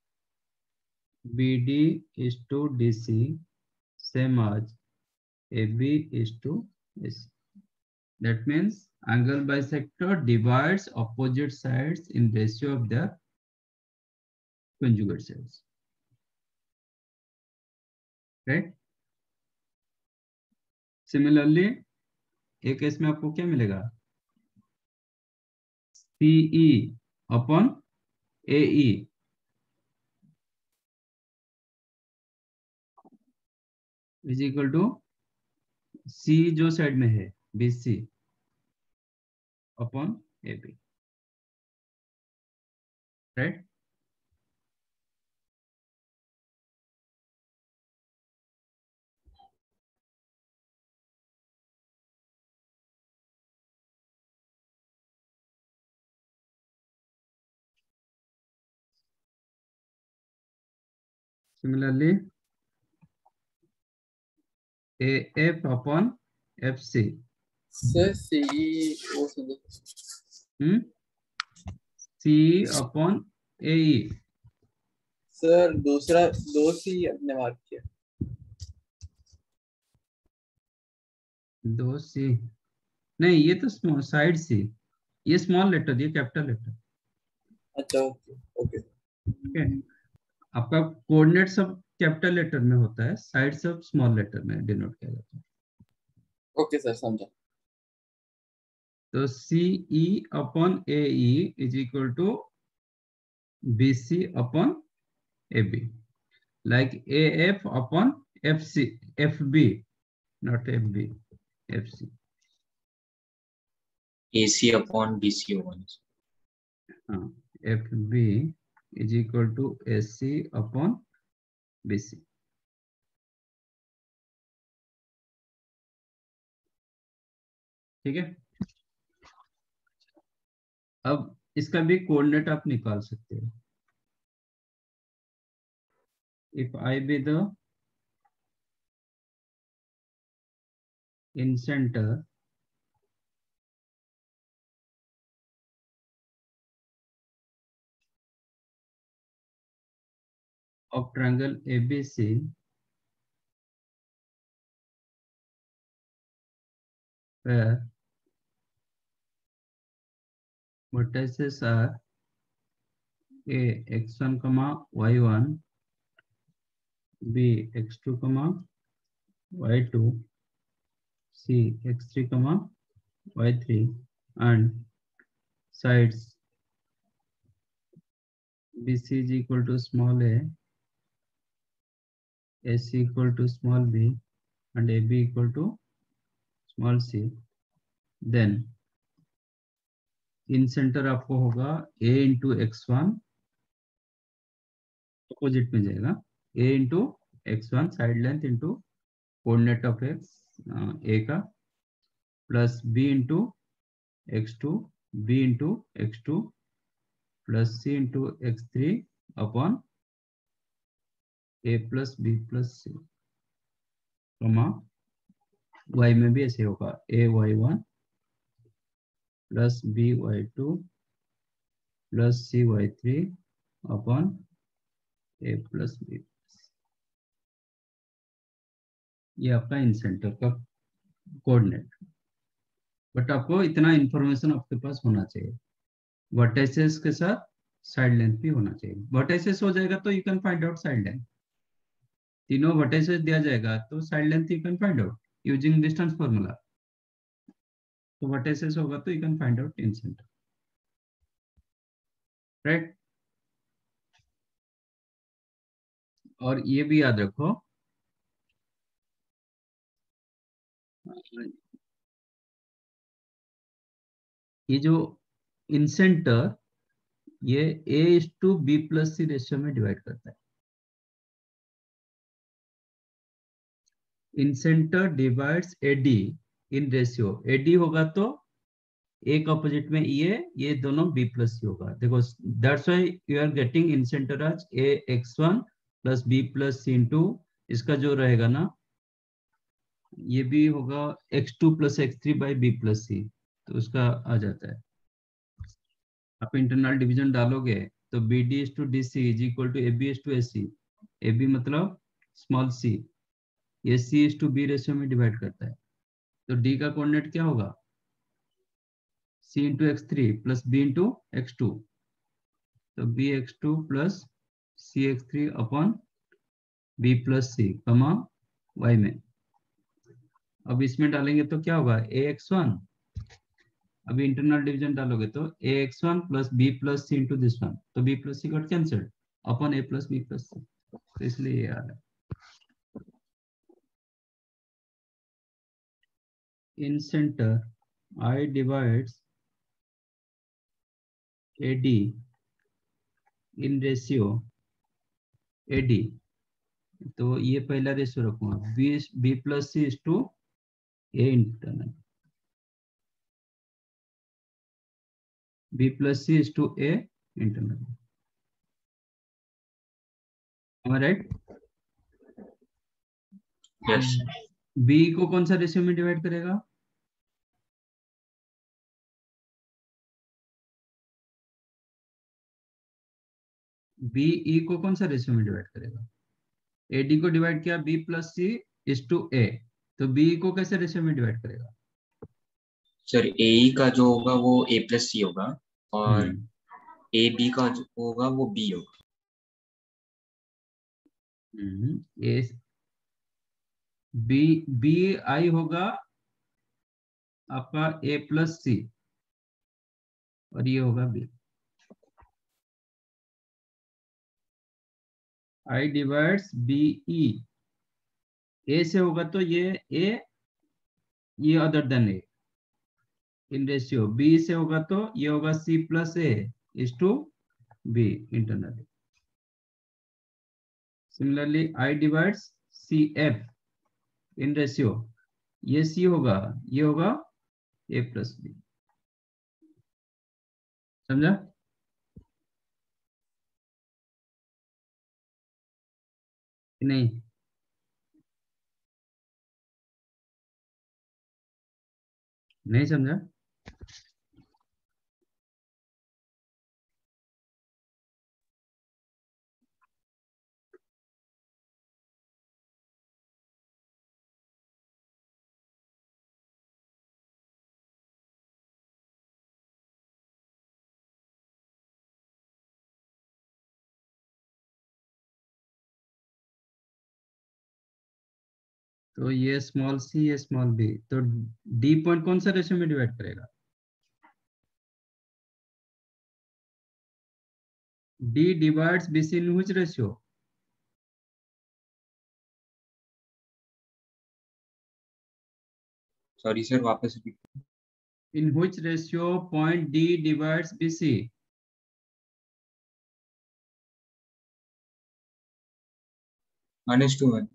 BD is to DC same as AB is to AC. That means angle bisector divides opposite sides in ratio of their conjugate sides. Right? Similarly, एक case में आपको क्या मिलेगा? CE upon AE is equal to C जो side में है BC upon AB. Right? Similarly, AF upon FC. Sir CE वो CE upon AE. Sir दूसरा 2C अपने मार्क किया. 2C नहीं, ये तो स्मॉल साइड C, ये स्मॉल लेटर, ये कैपिटल लेटर. अच्छा ओके. ठीक है, आपका कोऑर्डिनेट सब कैपिटल लेटर में होता है, साइड सब स्मॉल लेटर में डिनोट किया जाता है. ओके सर समझा. तो CE upon AE is equal to BC upon AB, like AF upon FB, not FB, FC. AC upon BC होगा. FB is equal to AC upon BC. ठीक है, अब इसका भी कोऑर्डिनेट आप निकाल सकते हो. If I be the in center of triangle ABC, where vertices are A x1 comma y1, B x2 comma y2, C x3 comma y3, and sides BC is equal to small a, AC equal to small b, and AB equal to small c. Then in center आपको होगा A into x1, opposite में जाएगा A into x1 side length into coordinate of x A का, plus B into x2 b into x2 plus c into x3 upon a plus b plus c, y में भी ऐसे होगा a y1 plus b y2 plus c y3 upon a plus b। ये आपका incentre का coordinate. But आपको इतना information आपके पास होना चाहिए, वर्टिसेस के साथ साइड लेंथ भी होना चाहिए। वर्टिसेस हो जाएगा तो you can find out side length. तीनों वर्टिसेस दिया जाएगा तो side length you can find out using distance formula. तो वर्टिसेस होगा तो you can find out incentre, right. और ये भी याद रखो, ये जो इन सेंटर ये a/b प्लस c रेशियो में डिवाइड करता है। Incentre divides AD in ratio. AD होगा तो एक अपोजिट में ये दोनों b प्लस c होगा। देखो that's why you are getting incentre आज ax1 plus b plus c into इसका जो रहेगा ना, ये भी होगा x2 plus x3 by b plus c, तो उसका आ जाता है। आप इंटरनल डिवीजन डालोगे तो BD is to DC is equal to AB is to AC। AB मतलब स्मॉल c, ये C is to B ratio में डिवाइड करता है। तो D का कोऑर्डिनेट क्या होगा, C into x3 plus B into x2, तो bx2 plus cx3 upon b plus c comma y में। अब इसमें डालेंगे तो क्या होगा ax1, अभी इंटरनल डिवीजन डालोगे तो ax1 plus b plus C into this one, तो b plus C got cancelled upon a plus b plus C, तो इसलिए ये आ रहा है। Incentre I divides AD in ratio AD, तो ये पहला रेशियो रखूंगा b plus C is to a internal, b plus C is to a internal, right. Yes b को कौन सा रेशियो में डिवाइड करेगा, BE को कौन सा रेशियो में डिवाइड करेगा, AD को डिवाइड किया b plus C is to a, तो BE को कैसे रेशियो में डिवाइड करेगा। सर ए का जो होगा वो a प्लस सी होगा और ए बी का जो होगा वो b होगा। ए बी आई होगा आपका a प्लस सी और ये होगा b। I divides BE, a से होगा तो ये a, ये other than a in ratio, b से होगा तो ये होगा c plus a is to b internally. Similarly I divides CF in ratio, ये c होगा, ये होगा a प्लस b। समझा, नहीं नहीं समझा। तो ये स्मॉल c, ये स्मॉल b, तो d पॉइंट कौन सा रेशियो में डिवाइड करेगा, d divides bc in which ratio, sorry sir वापस in which ratio point D divides BC, -2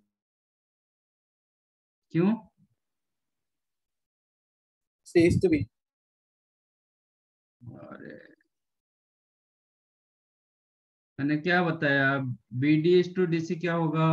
क्यों, C is to B। अरे मैंने क्या बताया, B D is to D C क्या होगा?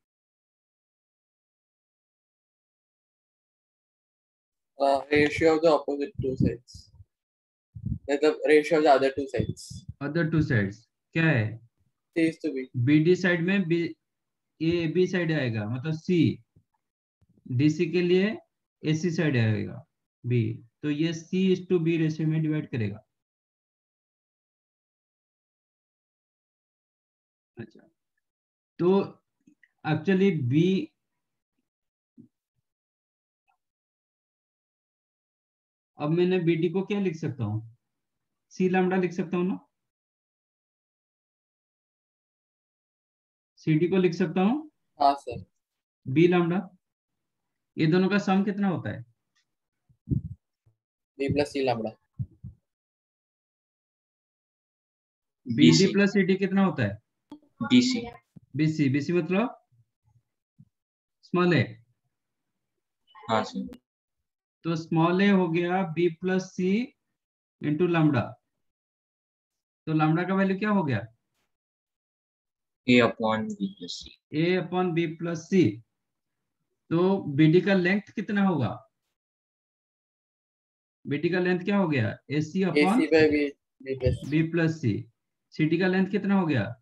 Ratio of the opposite two sides. The ratio of the other two sides. Other two sides क्या है? C is to B. B D side में B, A B side आएगा, मतलब सी, DC के लिए AC side आएगा बी, तो ये C is to B ratio में डिवाइड करेगा। अच्छा, तो एक्चुअली बी, अब मैंने बीडी को क्या लिख सकता हूँ? सी लैम्डा लिख सकता हूँ ना, सीडी को लिख सकता हूँ हाँ सर। B lambda. ये दोनों का सम कितना होता है? B plus C lambda. BD BC plus CD कितना होता है? BC बीसी, बीसी मतलब स्मॉल ए, हाँ सर। तो स्मॉल ए हो गया B plus C into lambda, तो लैम्डा का वैल्यू क्या हो गया? A upon B plus C। A upon B plus C, तो बीडी का लेंथ कितना होगा? बीडी का लेंथ क्या हो गया? A C upon AC by B. B plus C. B plus C. CD का लेंथ कितना हो गया?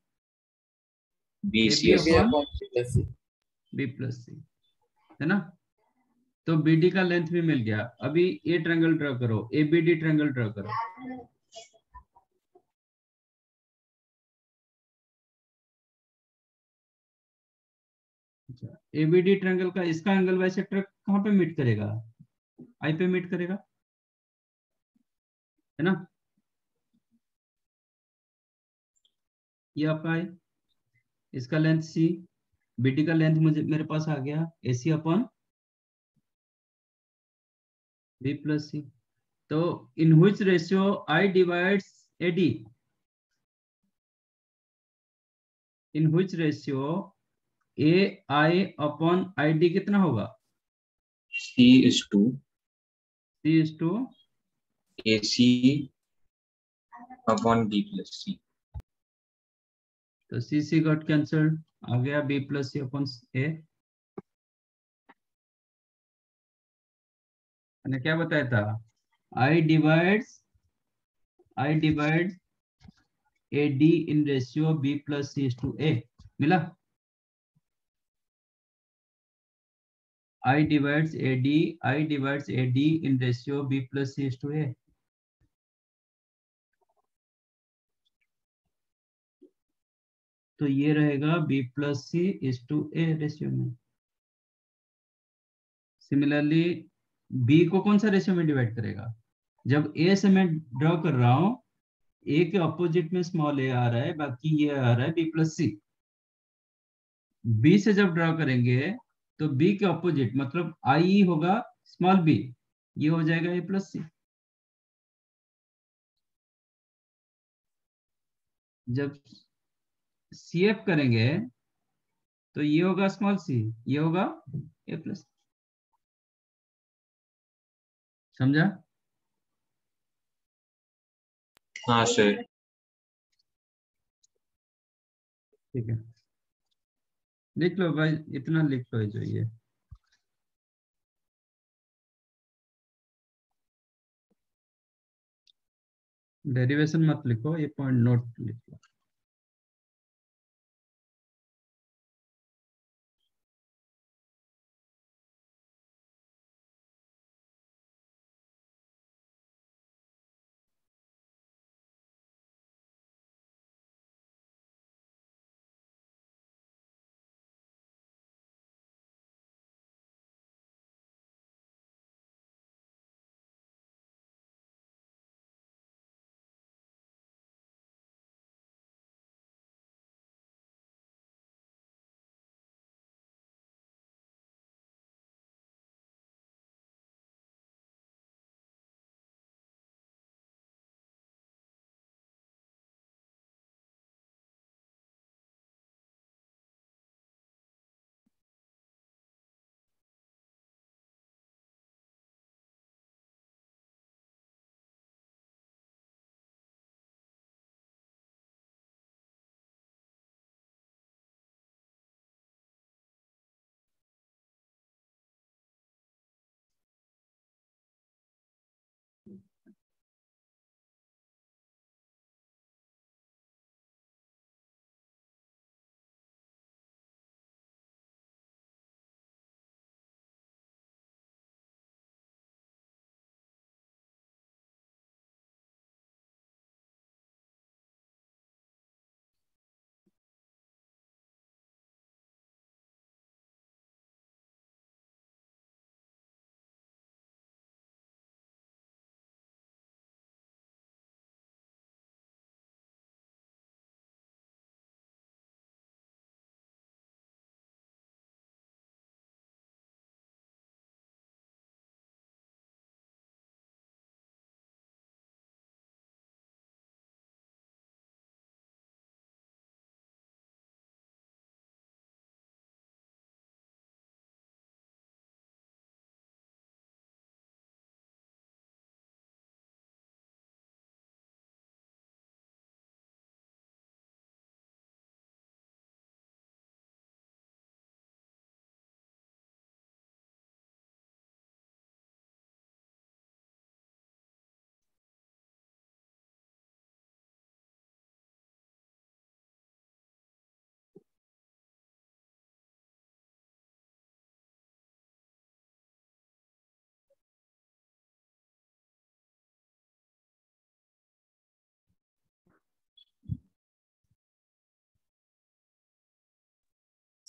BC AB upon upon C plus C. B plus C, है ना? तो बीडी का लेंथ भी मिल गया। अभी ए ट्रायंगल ड्रा करो, A B D triangle draw करो। अच्छा, ए बी डी ट्रायंगल का इसका एंगल बाइसेक्टर कहाँ पे मीट करेगा? आई पे मीट करेगा, है ना? ये आपका आई, इसका लेंथ सी, बीडी का लेंथ मुझे मेरे पास आ गया A C upon B plus C. तो in which ratio I divides A D, in which ratio A I upon I D कितना होगा? C is to C is to, AC upon B plus C। तो सी सी got cancelled, आ गया B plus C upon A. मैंने क्या बताया था? I divide A D in ratio B plus C to A, मिला? I divides A D in ratio B plus C to A. तो ये रहेगा B plus C is to A ratio में। Similarly B को कौन सा ratio में divide करेगा? जब ए से मैं ड्रॉ कर रहा हूं, ए के ऑपोजिट में स्मॉल ए आ रहा है, बाकी ये आ रहा है बी प्लस सी। बी से जब ड्रॉ करेंगे तो बी के ऑपोजिट मतलब आई होगा स्मॉल बी, ये हो जाएगा ए प्लस सी। जब सी एफ करेंगे तो ये होगा स्मॉल सी, ये होगा ए प्लस। समझा? हाँ सर। ठीक है, लिख लो भाई, इतना लिख लो जो ये। डेरिवेशन मत लिखो, ये पॉइंट नोट लिख लो।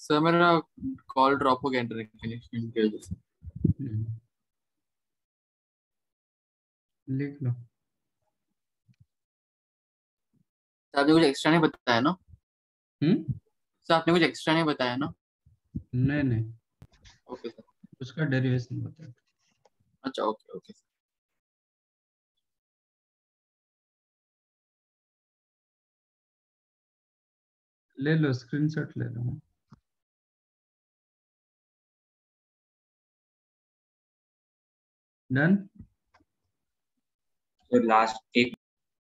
सर मेरा कॉल ड्रॉप हो गया इंटरनेट कनेक्शन की वजह से। लिख लो। सर आपने कुछ एक्स्ट्रा नहीं बताया ना? हम्म। सर आपने कुछ एक्स्ट्रा नहीं बताया ना? नहीं नहीं, ओके सर। उसका डेरिवेशन बताया। अच्छा ओके ओके। ले लो, स्क्रीनशॉट ले लो। डन। तो लास्ट एक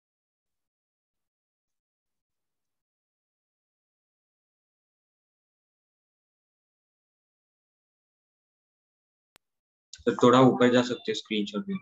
तो थोड़ा ऊपर जा सकते स्क्रीनशॉट में।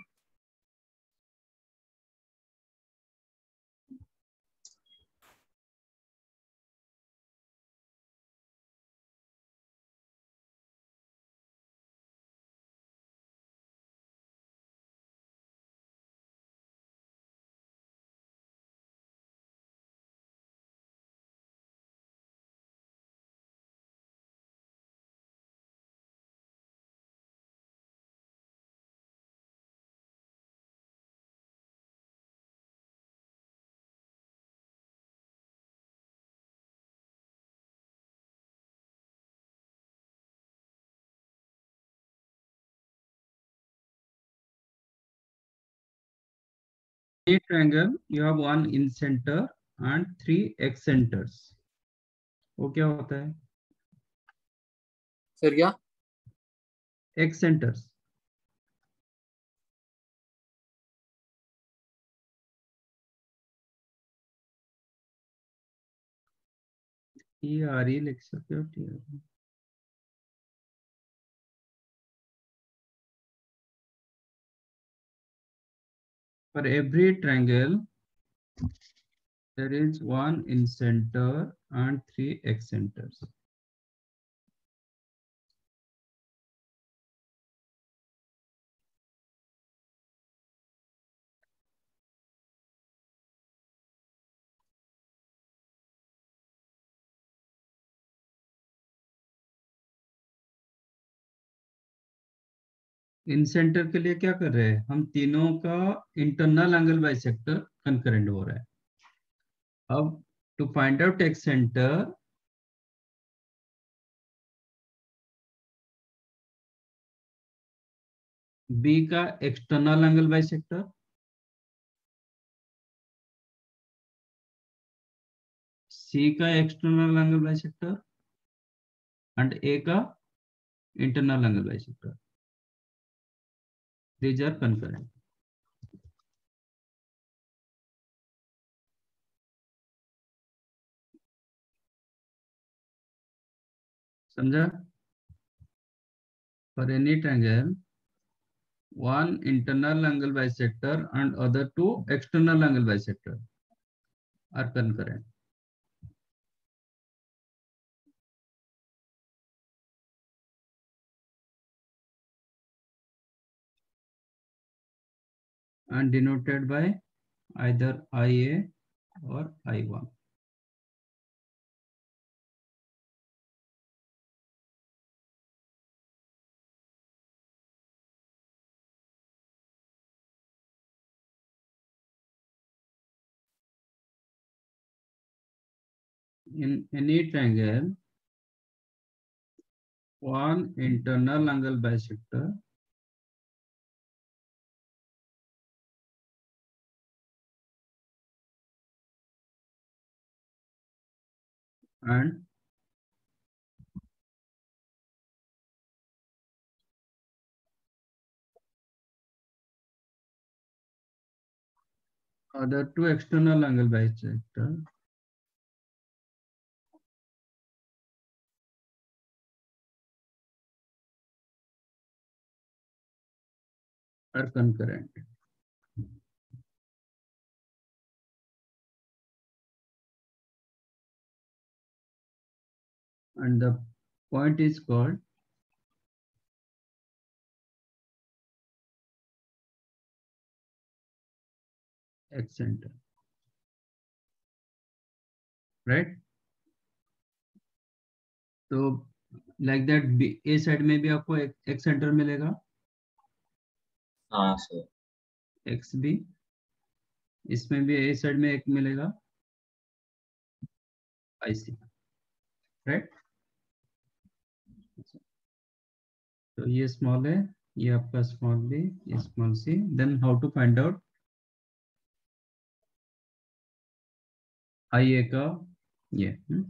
A triangle, you have one in center and three eccentres. वो क्या होता है? सर क्या? Eccentres. TRE लिख सकते हो, TRE. For every triangle, there is one in center and three eccentres. इन सेंटर के लिए क्या कर रहे हैं हम? तीनों का इंटरनल एंगल बाइसेक्टर कंकरेंट हो रहा है। अब to find out excenter, B का एक्सटर्नल एंगल बाइसेक्टर, सी का external angle bisector and A का internal angle bisector, these are concurrent. समझा? For any triangle, one internal angle bisector and other two external angle bisector are concurrent. And denoted by either IA or I1. In any triangle, one internal angle bisector and other two external angle bisector are concurrent. And the point is called excenter, right? So like that a side में भी आपको एक centre मिलेगा, हाँ sir. X B, इसमें भी ए side में एक मिलेगा, आई सी, राइट। तो ये स्मॉल है, ये आपका स्मॉल बी, ये small C. Then how to find out I A का ये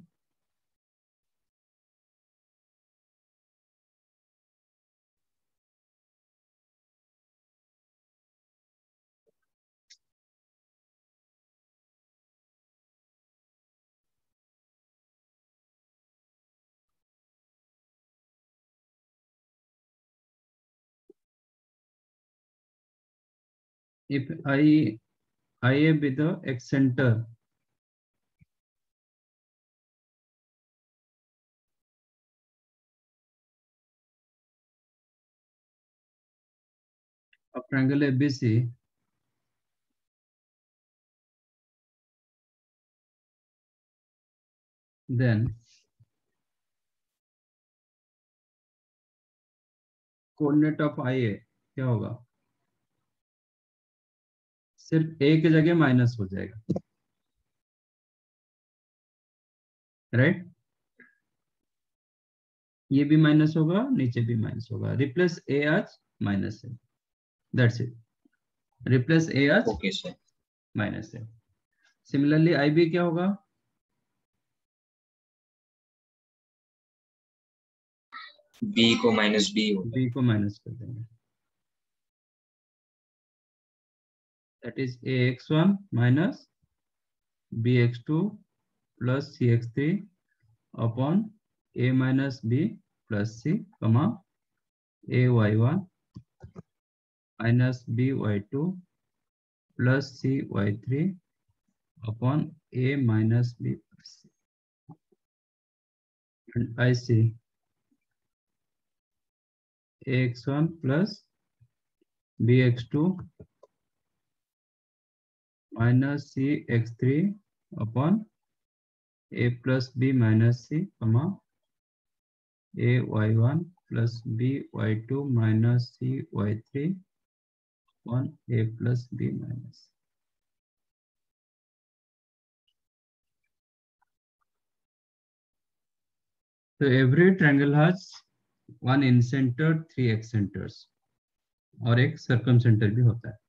if I be the X center of triangle ABC, then coordinate of IA क्या होगा? सिर्फ ए की जगह माइनस हो जाएगा, राइट। ये भी माइनस होगा, नीचे भी माइनस होगा, रिप्लेस ए आज माइनस है, दैट्स इट। रिप्लेस ए आज ओके सर। माइनस है। सिमिलरली आई बी क्या होगा? बी को माइनस बी होगा। बी को माइनस कर देंगे, that is A x one minus B x two plus C x three upon A minus B plus C comma A y one minus B y two plus C y three upon A minus B plus C. And I C A x one plus B x to minus C x three upon A plus B minus C comma A y one plus B y two minus C y three upon A plus B minus. So every triangle has one incenter, three excenters और एक circumcenter भी होता है।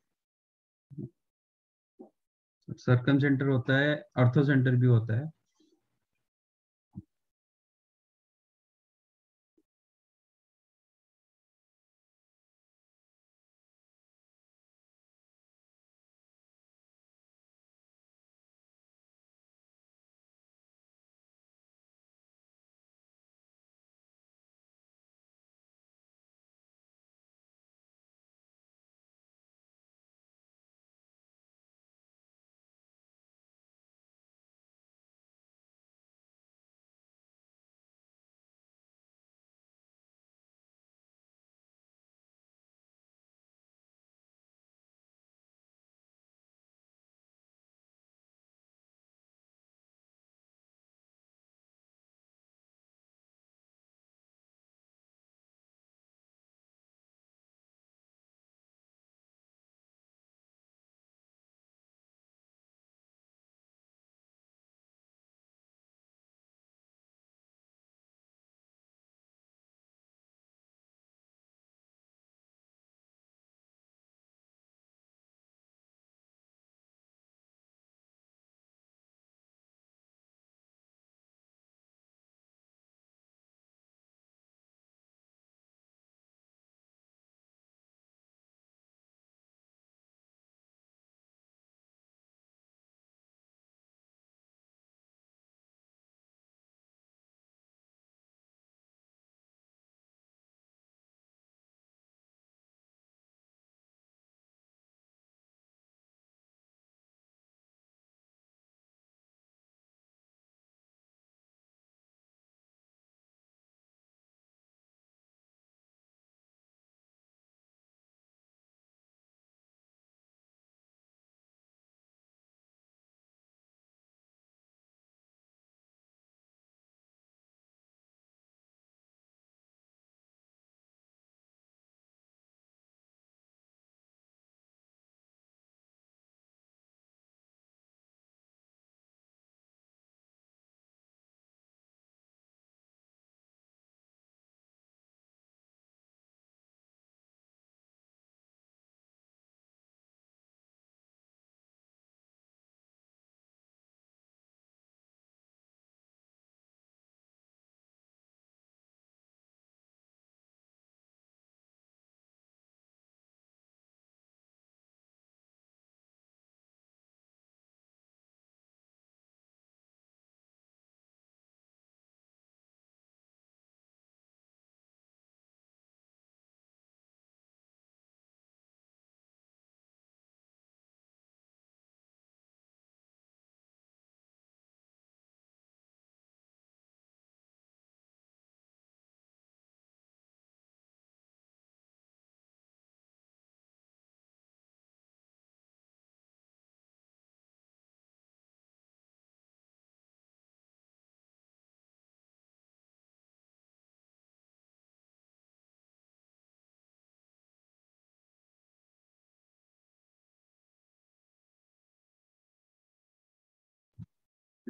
सर्कमसेंटर होता है, ऑर्थोसेंटर भी होता है।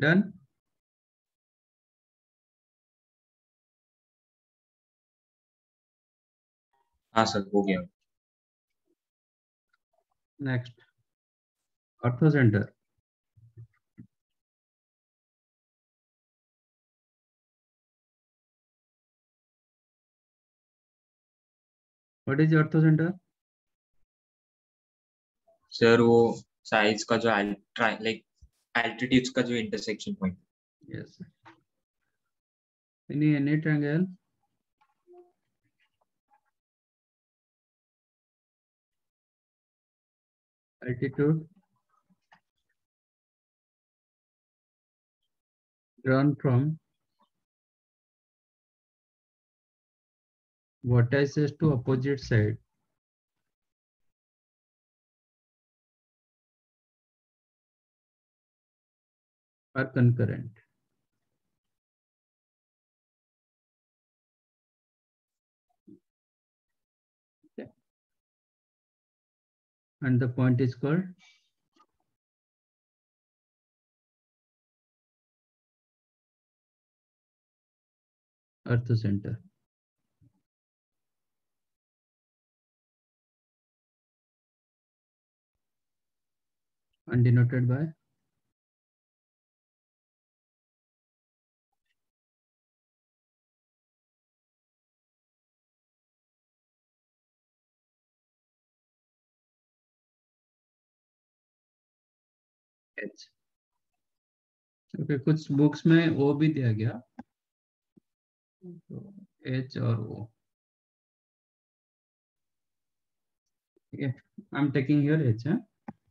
डन। हाँ सर हो गया। Next orthocenter. What is orthocenter? Sir वो साइड्स का जो लाइक एल्टीट्यूड्स का जो intersection point. Yes. any triangle altitude drawn from vertices to opposite side are concurrent. Okay. And the point is called ortho center. And denoted by H. Okay, कुछ books में O भी दिया गया, तो H और O. Okay, I'm taking here H. Huh?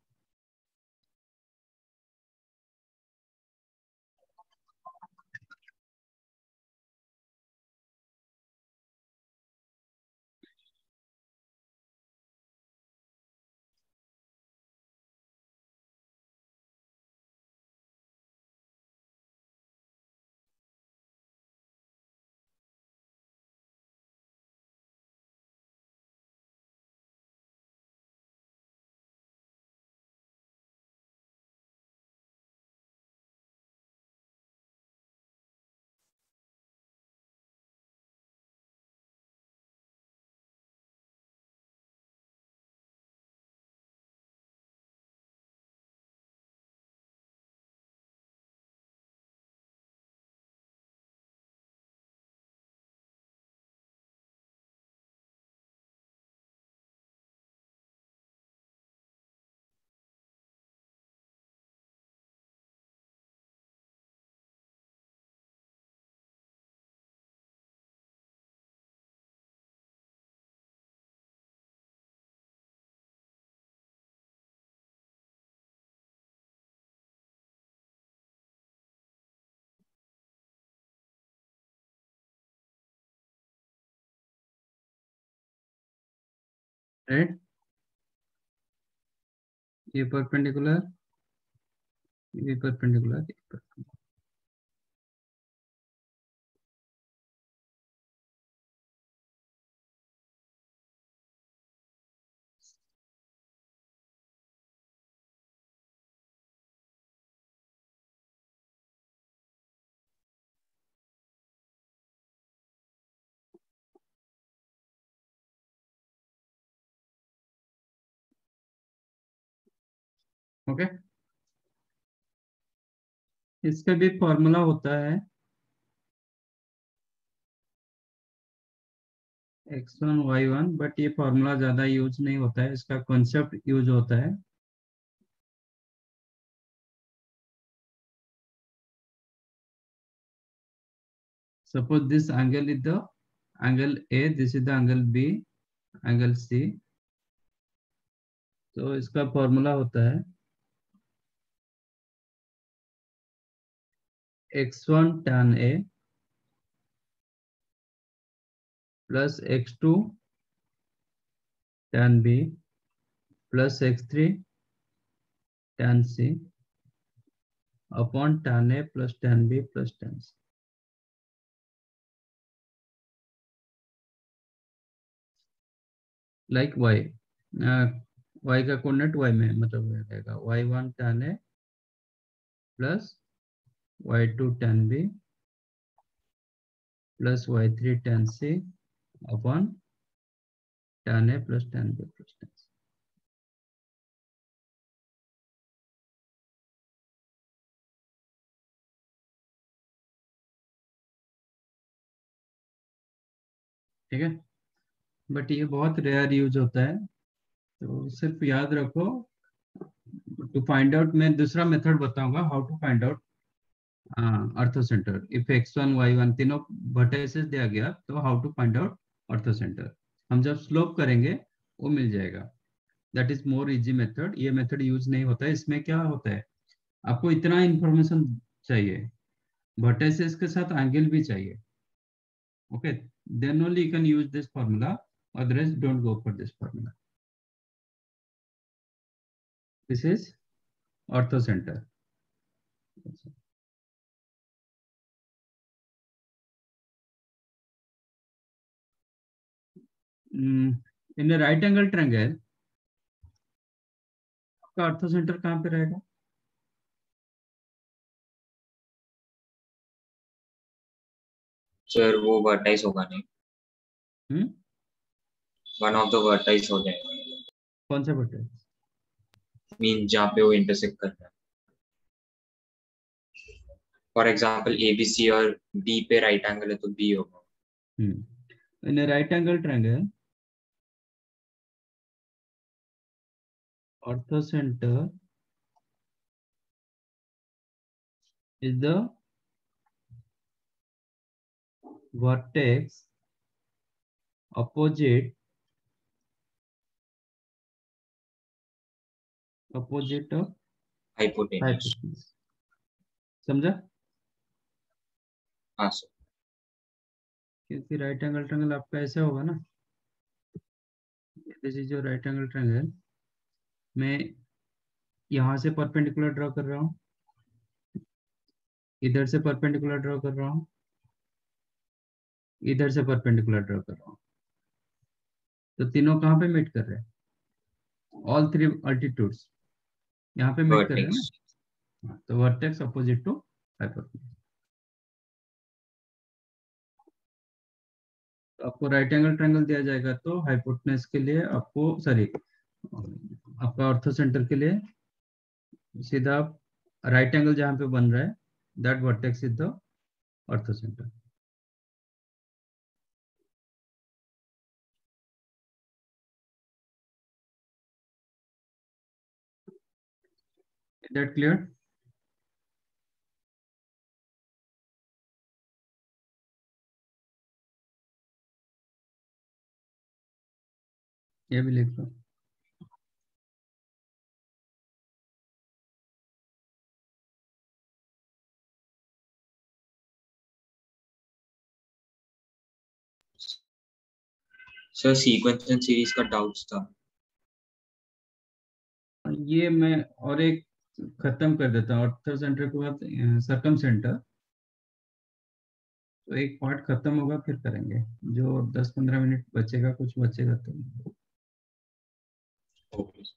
Right? A perpendicular, A perpendicular, A perpendicular. Okay, इसका भी formula होता है x1 y1, बट ये फॉर्मूला ज्यादा यूज नहीं होता है, इसका कॉन्सेप्ट यूज होता है. Suppose this angle is the angle A, this is the angle B, angle C. तो इसका फॉर्मूला होता है x1 tan A plus x2 tan B plus x3 tan C upon tan A plus tan B plus tan C. Like y, y का coordinate y में मतलब रहेगा y1 tan A plus y2 tan b plus y3 tan c upon tan a plus tan b plus tan c। ठीक है, but ये बहुत rare use होता है, तो सिर्फ याद रखो। टू फाइंड आउट, मैं दूसरा मेथड बताऊंगा how to find out orthocenter if x1 y1 तीनों वर्टिसेस दिया गया, तो how to find out orthocenter. हम जब स्लोप करेंगे वो मिल जाएगा। That is more easy method. ये मेथड यूज नहीं होता है। इसमें क्या होता है, आपको इतना इंफॉर्मेशन चाहिए, वर्टिसेस के साथ एंगल भी चाहिए। Okay, then only you can use this formula, otherwise don't go for this formula. This is orthocenter. In right angle triangle आपका ऑर्थो सेंटर कहाँ पे रहेगा? सर वो वर्टाइस होगा नहीं, hmm, one of the vertices हो जाएगा, कौन सा वर्टेक्स? मीन जहाँ पे वो इंटरसेक्ट कर रहा है। फॉर एग्जांपल ABC और B पे राइट एंगल है तो B होगा। In right angle triangle orthocenter is the vertex opposite of hypotenuse. hypotenuse। समझा? हाँ सर। क्योंकि राइट एंगल ट्रायंगल आपका ऐसे होगा ना, दिस इज जो राइट एंगल ट्रायंगल, मैं यहाँ से परपेंडिकुलर ड्रॉ कर रहा हूँ, इधर से परपेंडिकुलर ड्रॉ कर रहा हूँ, इधर से परपेंडिकुलर ड्रॉ कर रहा हूँ, तो तीनों कहाँ पे मीट कर रहे हैं? ऑल थ्री अल्टीट्यूड्स यहाँ पे मीट कर रहे हैं वर्टेक्स। ना, तो वर्टेक्स अपोजिट टू हाइपोटेन्यूज। तो आपको राइट एंगल ट्रायंगल दिया जाएगा, तो हाइपोटेन्यूज के लिए आपको, सॉरी, आपका ऑर्थो सेंटर के लिए सीधा राइट एंगल जहां पे बन रहा है, that vertex is the orthocenter. That clear? ये भी लिख लो। सर सीक्वेंस एंड सीरीज का डाउट्स था। ये मैं और एक खत्म कर देता हूँ, ऑर्थो सेंटर के बाद सर्कम सेंटर, तो एक पार्ट खत्म होगा फिर करेंगे। जो 10-15 मिनट बचेगा, कुछ बचेगा तो ओके।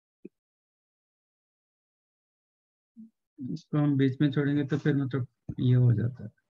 इसको हम बीच में छोड़ेंगे तो फिर मतलब ये हो जाता है।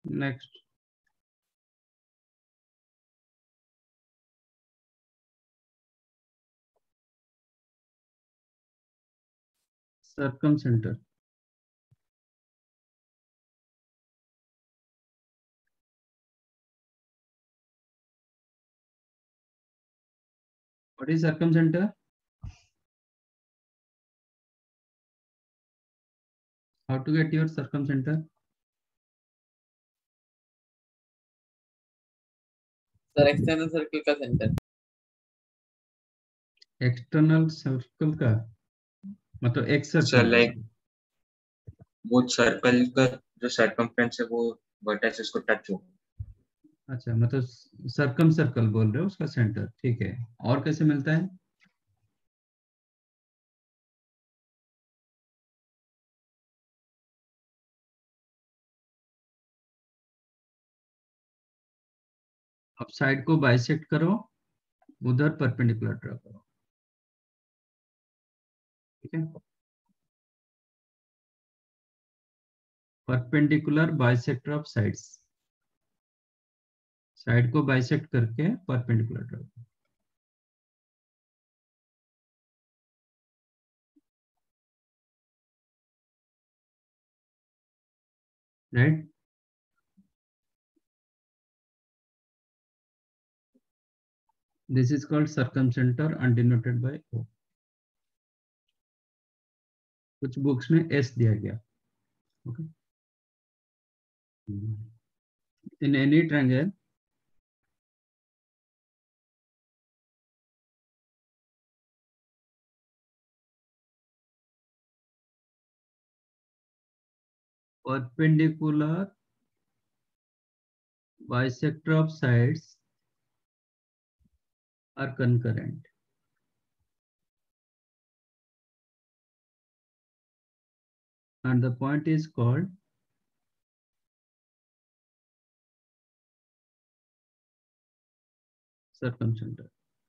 Next, circumcenter. What is circumcenter? How to get your circumcenter? Sir external circle का सेंटर। एक्सटर्नल सर्कल का मतलब एक्स सर सर्कल। लाइक वो सर्कल का जो सर्कमफ्रेंस है वो वर्टेक्स को टच हो। अच्छा, मतलब सर्कम सर्कल बोल रहे हो उसका सेंटर, ठीक है। और कैसे मिलता है? अब साइड को बाइसेक्ट करो, उधर परपेंडिकुलर ड्रा करो, ठीक है। Perpendicular bisector of sides, side को बाइसेक्ट करके परपेंडिकुलर ड्रा करो। Right, this is called circumcentre and denoted by O. कुछ बुक्स में S दिया गया, okay. In any triangle perpendicular bisector of sides are concurrent. And the point is called circumcenter.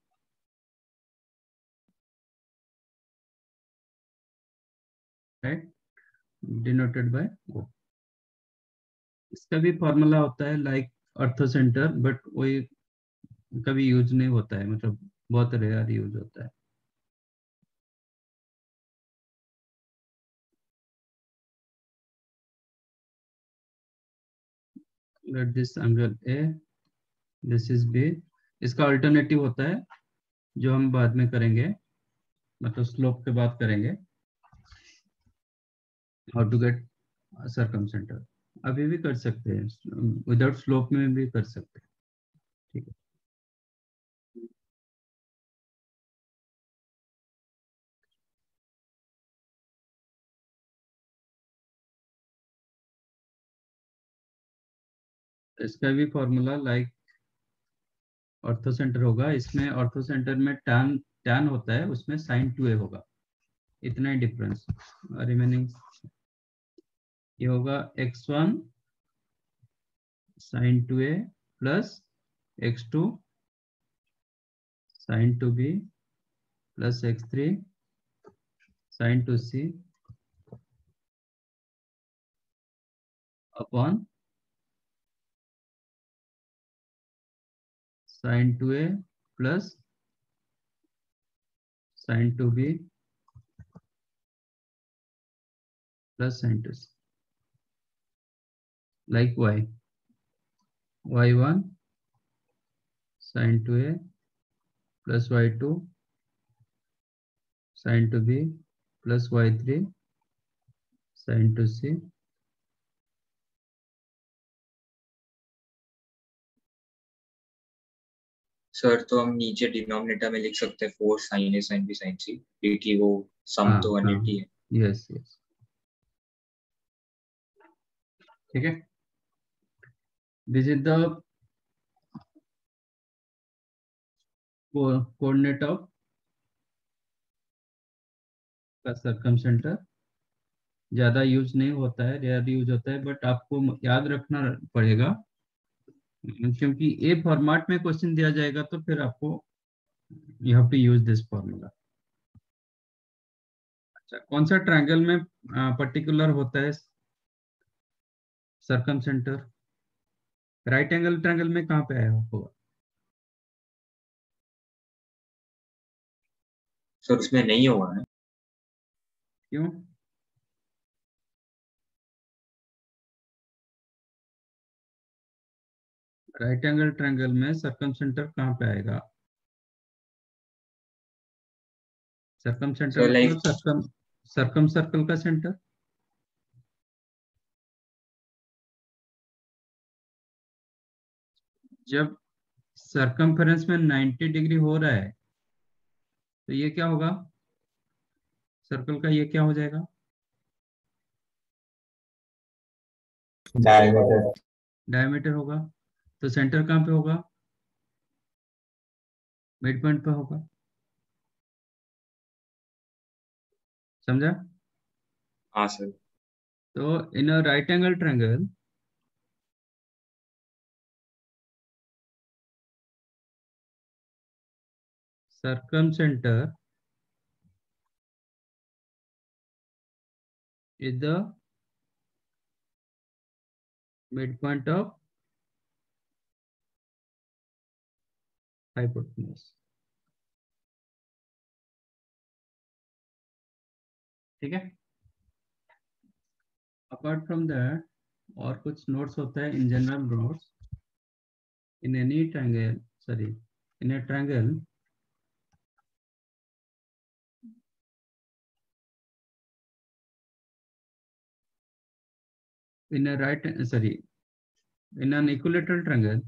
Right? Denoted by O. इसका भी formula होता है like अर्थोसेंटर, but वही कभी यूज नहीं होता है, मतलब बहुत रेयर यूज होता है। Let this angle A, this is B. इसका अल्टरनेटिव होता है जो हम बाद में करेंगे, मतलब स्लोप के बाद करेंगे, हाउ टू गेट सर्कमसेंटर। अभी भी कर सकते हैं, विदाउट स्लोप में भी कर सकते हैं, ठीक है। इसका भी फॉर्मूला लाइक ऑर्थोसेंटर होगा। इसमें ऑर्थोसेंटर में टैन टैन होता है, उसमें sin 2a होगा, इतना ही डिफरेंस। रिमेनिंग ये होगा x1 sin 2a plus x2 sin 2b plus x3 sin 2c upon sin 2a plus sin 2b plus sin 2c, like y1 sin 2a plus y2 sin 2b plus y3 sin 2c sir तो हम नीचे denominator में लिख सकते हैं 4 sin a sin b sin c, क्योंकि वो सम तो 180 है। यस यस, ठीक है। This is the coordinate of का सर्कमसेंटर। ज्यादा यूज नहीं होता है, रेयर यूज होता है, बट आपको याद रखना पड़ेगा, क्योंकि ए फॉर्मेट में क्वेश्चन दिया जाएगा तो फिर आपको you have to use this formula. अच्छा, कौन सा ट्रायंगल में पर्टिकुलर होता है सर्कमसेंटर? राइट एंगल ट्रायंगल में कहाँ पे आया होगा? सर उसमें नहीं होगा ना। क्यों? राइट एंगल ट्रायंगल में सर्कम सेंटर कहाँ पे आएगा? सर्कम सेंटर सर मतलब लाइक सर्कम सर्कल का सेंटर। जब सर्कमफेरेंस में 90 डिग्री हो रहा है तो ये क्या होगा? सर्कल का ये क्या हो जाएगा? डायमीटर। डायमीटर होगा। तो सेंटर कहाँ पे होगा? मिड पॉइंट पे होगा। समझा? हाँ सर। तो in a right angle triangle circum center is the midpoint of hypotenuse. ठीक है। अपार्ट फ्रॉम दैट और कुछ नोट्स होता है in general notes in any triangle, sorry, in a triangle in a right, sorry, in an equilateral triangle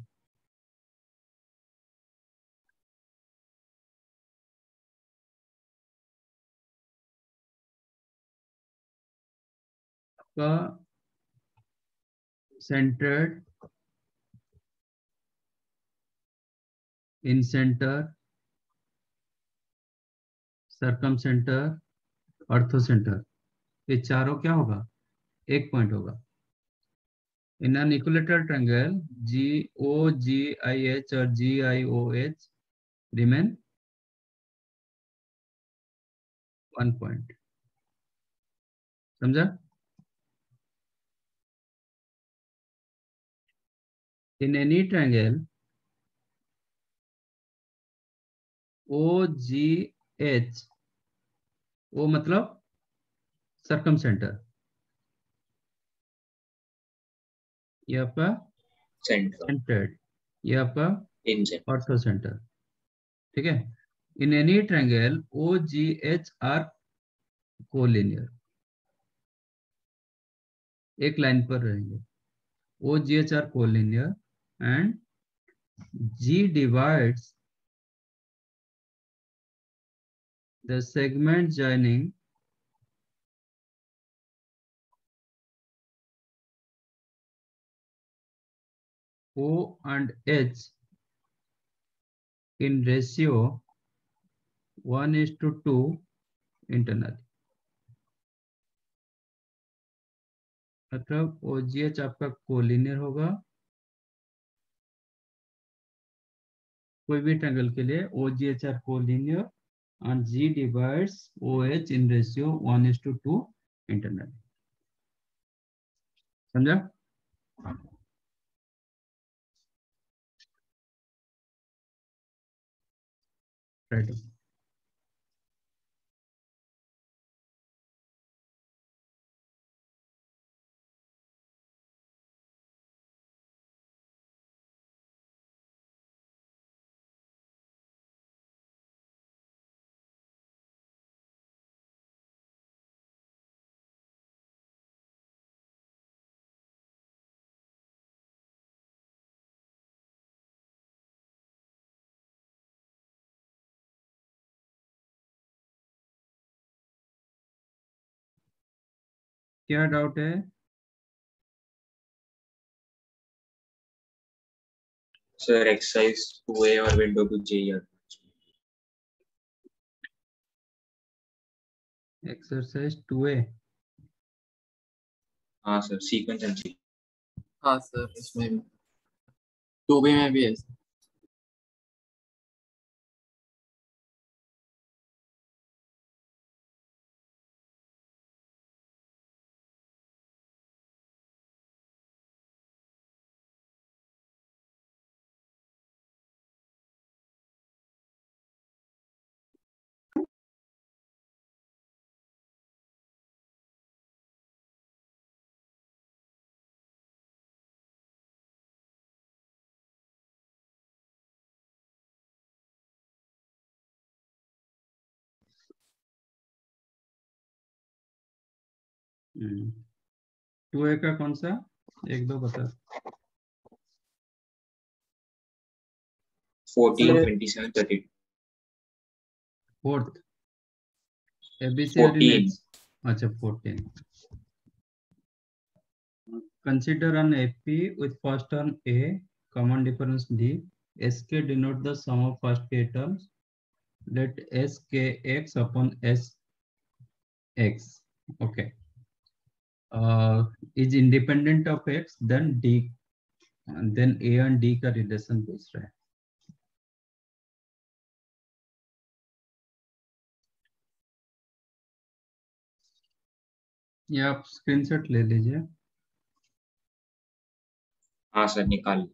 का centered in center circum center orthocenter, ये चारों क्या होगा? एक पॉइंट होगा। In an equilateral triangle G O G I H और G I O H remain one point. समझा? In any triangle O G H, O मतलब circum centre, ये आपका सेंटर। सेंटर्ड, ये आपका इन सेंटर। Ortho centre. ठीक है। In any triangle O G H are collinear, एक लाइन पर रहेंगे। O G H are collinear and G divides the segment joining O and H in ratio 1:2 internal. मतलब OGH आपका collinear होगा कोई भी ट्रायंगल के लिए, OGH are collinear and G divides OH in ratio 1:2 internal. समझा? राइट। क्या डाउट है? सर एक्सरसाइज 2A और विंडो कुछ चाहिए। Exercise 2A। हाँ सर, सीक्वेंस एंड हाँ सर, इसमें 2B में भी है। 2a का कौन सा, एक दो बता। 14, 27, 32. Fourth ABC are in 14. X. अच्छा 14. Consider an AP with first term A, common difference D. SK denote the sum of first k terms. Let SKX upon SX. Okay. Is independent of X, then D, then A and D का relation पूछ रहा है। ये आप screenshot ले लीजिए। हाँ sir निकाल।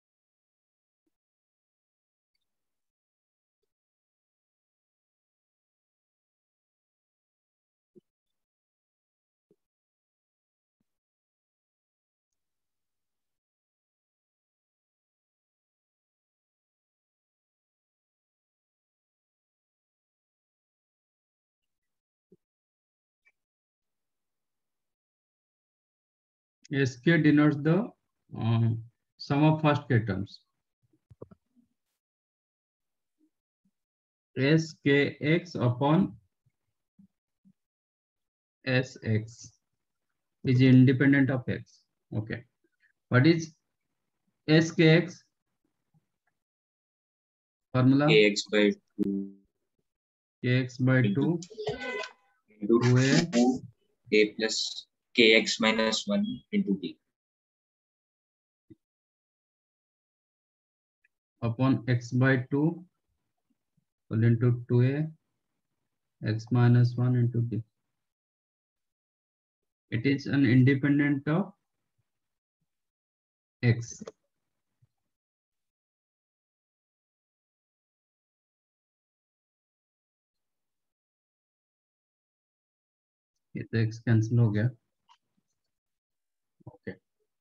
SK denotes the sum of first k terms. SKX upon SX is independent of X. Okay. What is SKX? Formula kx by 2 KX by 2 into 2A 2a plus kx minus 1 into d upon X by 2 equal into 2A X minus 1 into D. It is an independent of X. ये तो X cancel हो गया। Okay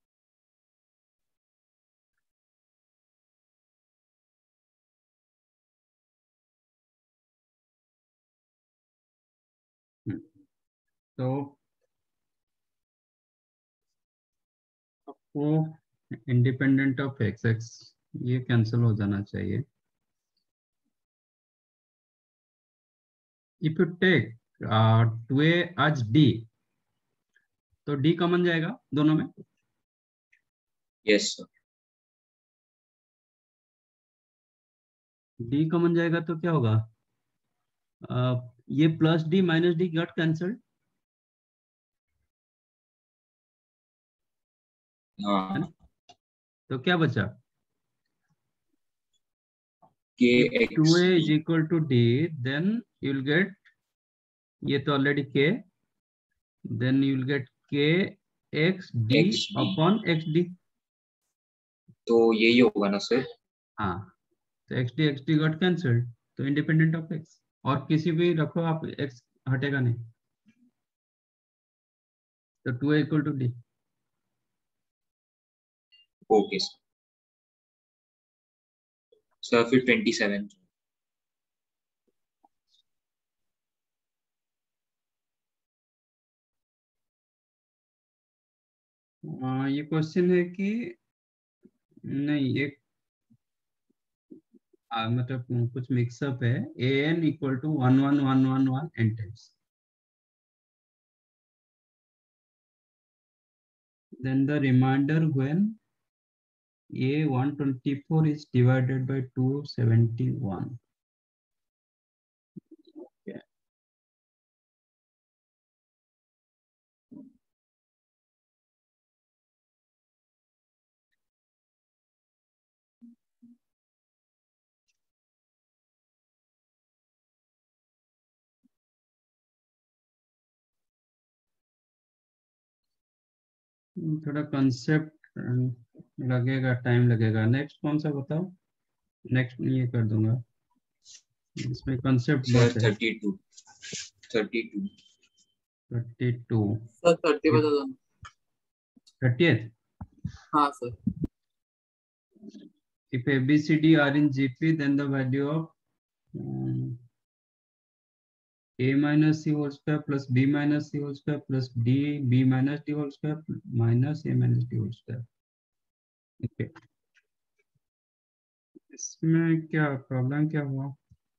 तो आपको independent of X, X ये cancel हो जाना चाहिए। If you take 2A as D, तो D कॉमन जाएगा दोनों में। Yes sir. D कॉमन जाएगा तो क्या होगा, ये plus D minus D got cancel, हाँ तो क्या बचा, kx 2A is equal to D, then you will get, ये तो already K, then you will get KXD xd upon XD। तो यही होगा ना सर। हाँ तो XD गॉट कैंसिल्ड, तो इंडिपेंडेंट ऑफ X, और किसी भी रखो आप X हटेगा नहीं, तो 2A equal to D। Okay sir. Sir फिर 27 ये क्वेश्चन है कि नहीं, एक मतलब कुछ मिक्सअप है। AN equal to 1 1 1 1 1 n times, then the remainder when A 124 is divided by 271। Okay. थोड़ा कंसेप्ट लगेगा, टाइम लगेगा। नेक्स्ट कौन सा बताओ, नेक्स्ट ये कर दूंगा, इसमें कंसेप्ट सर बहुत है। 32 32 सर 30 बता दो। 30th। हाँ sir. If ABCD are in GP, then the value of a minus C whole square plus b minus C whole square plus d b minus D whole square minus a minus D whole square. Okay, इसमें क्या problem क्या हुआ?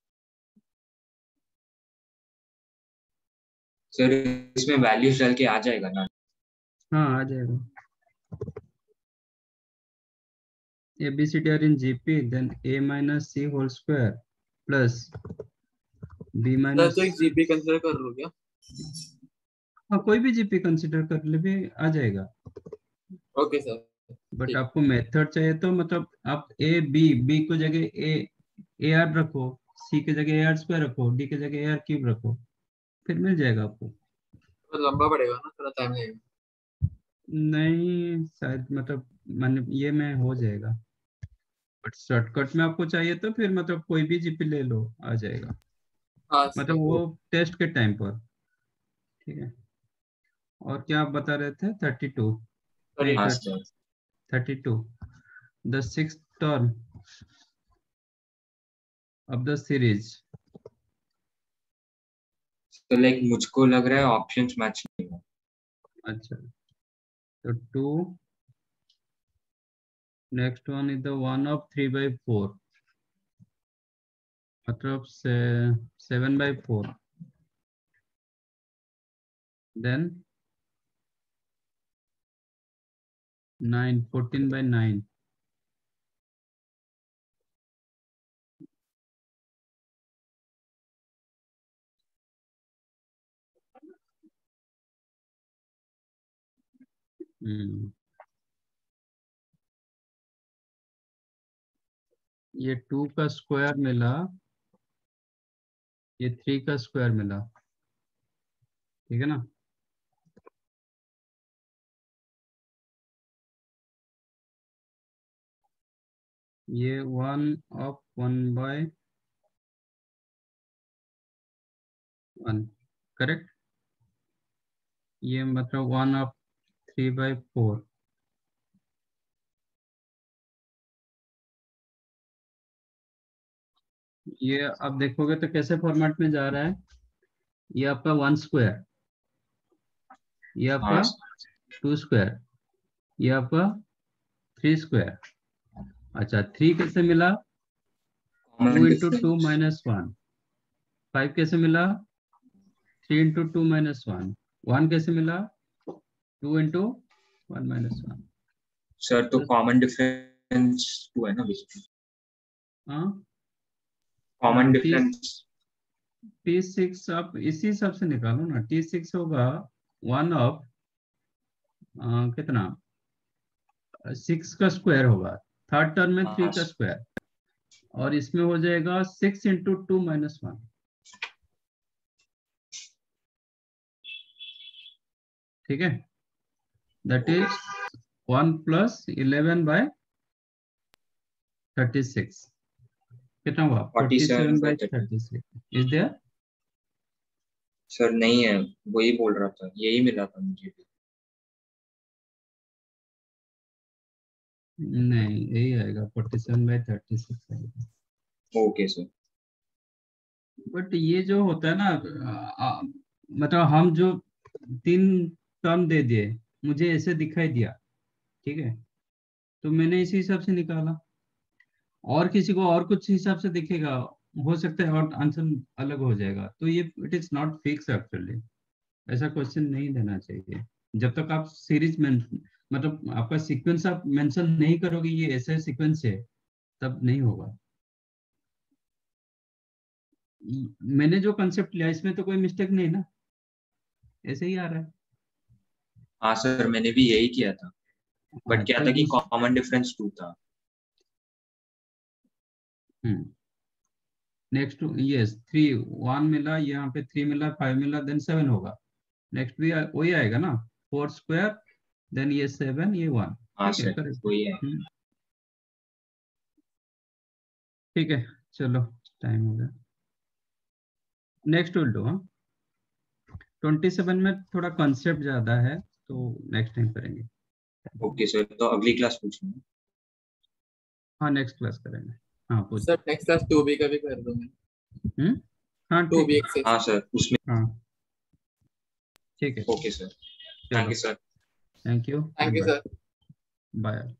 Sir इसमें values डाल के आ जाएगा ना? हाँ आ जाएगा। A B C D are in GP then a minus C whole square plus b sir minus, तो एक जीपी कंसिडर कर लो क्या? हाँ कोई भी जीपी कंसिडर कर ले भी आ जाएगा। Okay sir. बट ठीक। आपको मेथड चाहिए तो मतलब आप ए बी, बी को जगह ए आर रखो, सी के जगह ए आर स्क्वायर रखो, डी के जगह ए आर क्यूब रखो, फिर मिल जाएगा आपको। तो लंबा पड़ेगा ना, थोड़ा टाइम लगेगा। नहीं शायद मतलब मन ये में हो जाएगा, बट शॉर्टकट में आपको चाहिए तो फिर मतलब कोई भी जीपी ले लो आ जाएगा, हाँ मतलब सर। वो टेस्ट के टाइम पर। ठीक है, और क्या आप बता रहे थे? 32, नहीं सॉरी। हाँ sir. 32 the six term of the series. तो लाइक मुझको लग रहा है ऑप्शंस मैच नहीं हुआ। अच्छा, तो 2, नेक्स्ट वन इज द 1/3/4, मतलब से 7/4, देन 9, 14/9, ये 2 का स्क्वायर मिला, ये 3 का स्क्वायर मिला, ठीक है ना? ये 1/1/1, करेक्ट। ये मतलब 1/3/4। ये अब देखोगे तो कैसे फॉर्मेट में जा रहा है? ये आपका 1 स्क्वायर, ये आपका हाँ 2 स्क्वायर, ये आपका 3 स्क्वायर। अच्छा 3 कैसे मिला? 2 कॉमन इंटू 2 डिफरेंस। माइनस 1। 5 कैसे मिला? 3 इंटू 2 माइनस 1। 1 कैसे मिला? 2 इंटू 1 माइनस 1। सर तो कॉमन डिफरेंस 2 है ना बेसिकली? हाँ कॉमन टी डिफरेंस। T6 आप इसी हिसाब से निकालो ना। T6 होगा 1 ऑफ कितना, 6 का स्क्वायर होगा, थर्ड टर्म में 3 हाँ का स्क्वायर, और इसमें हो जाएगा 6 इंटू 2 माइनस 1। ठीक है, दैट ओके। Is 1 plus 11/36। कितना हुआ? 47 बाई 30। 47/36 is there? सर नहीं है, वही बोल रहा था, यही मिला था मुझे भी। नहीं यही आएगा, 47/36 आएगा। Okay sir. बट ये जो होता है ना मतलब हम जो 3 टर्म दे दिए, मुझे ऐसे दिखाई दिया, ठीक है, तो मैंने इसी हिसाब से निकाला, और किसी को और कुछ हिसाब से दिखेगा, हो सकता है और आंसर अलग हो जाएगा। तो ये it is not fix actually, ऐसा क्वेश्चन नहीं देना चाहिए जब तक आप सीरीज में, मतलब आपका सीक्वेंस आप मेंशन नहीं करोगे ये ऐसे सीक्वेंस है, तब नहीं होगा। मैंने जो कंसेप्ट लिया इसमें तो कोई मिस्टेक नहीं ना, ऐसे ही आ रहा है। हाँ सर मैंने भी यही किया था, हाँ बट क्या तो था कि कॉमन डिफरेंस 2 था। नेक्स्ट यस 3, 1 मिला, यहाँ पे 3 मिला, 5 मिला, देन 7 होगा। नेक्स्ट भी वही आएगा ना, 4 स्क्वायर, देन ये 7, ये 1। हाँ ठीक है, सर करेक्ट। वही है। ठीक है, चलो टाइम हो गया, नेक्स्ट विल डू। हाँ 27 में थोड़ा कॉन्सेप्ट ज्यादा है, तो नेक्स्ट टाइम करेंगे। ओके सर, तो अगली क्लास पूछूंगा। हाँ नेक्स्ट क्लास करेंगे। हाँ पूछो। सर नेक्स्ट क्लास 2B का भी कर दूंगा। हम्म हाँ टू ठीक बी है, एक्सेस। हाँ सर उसमें। हाँ ठीक है, ओके सर, चलो thank you sir. Thank you, thank you bye sir. Bye.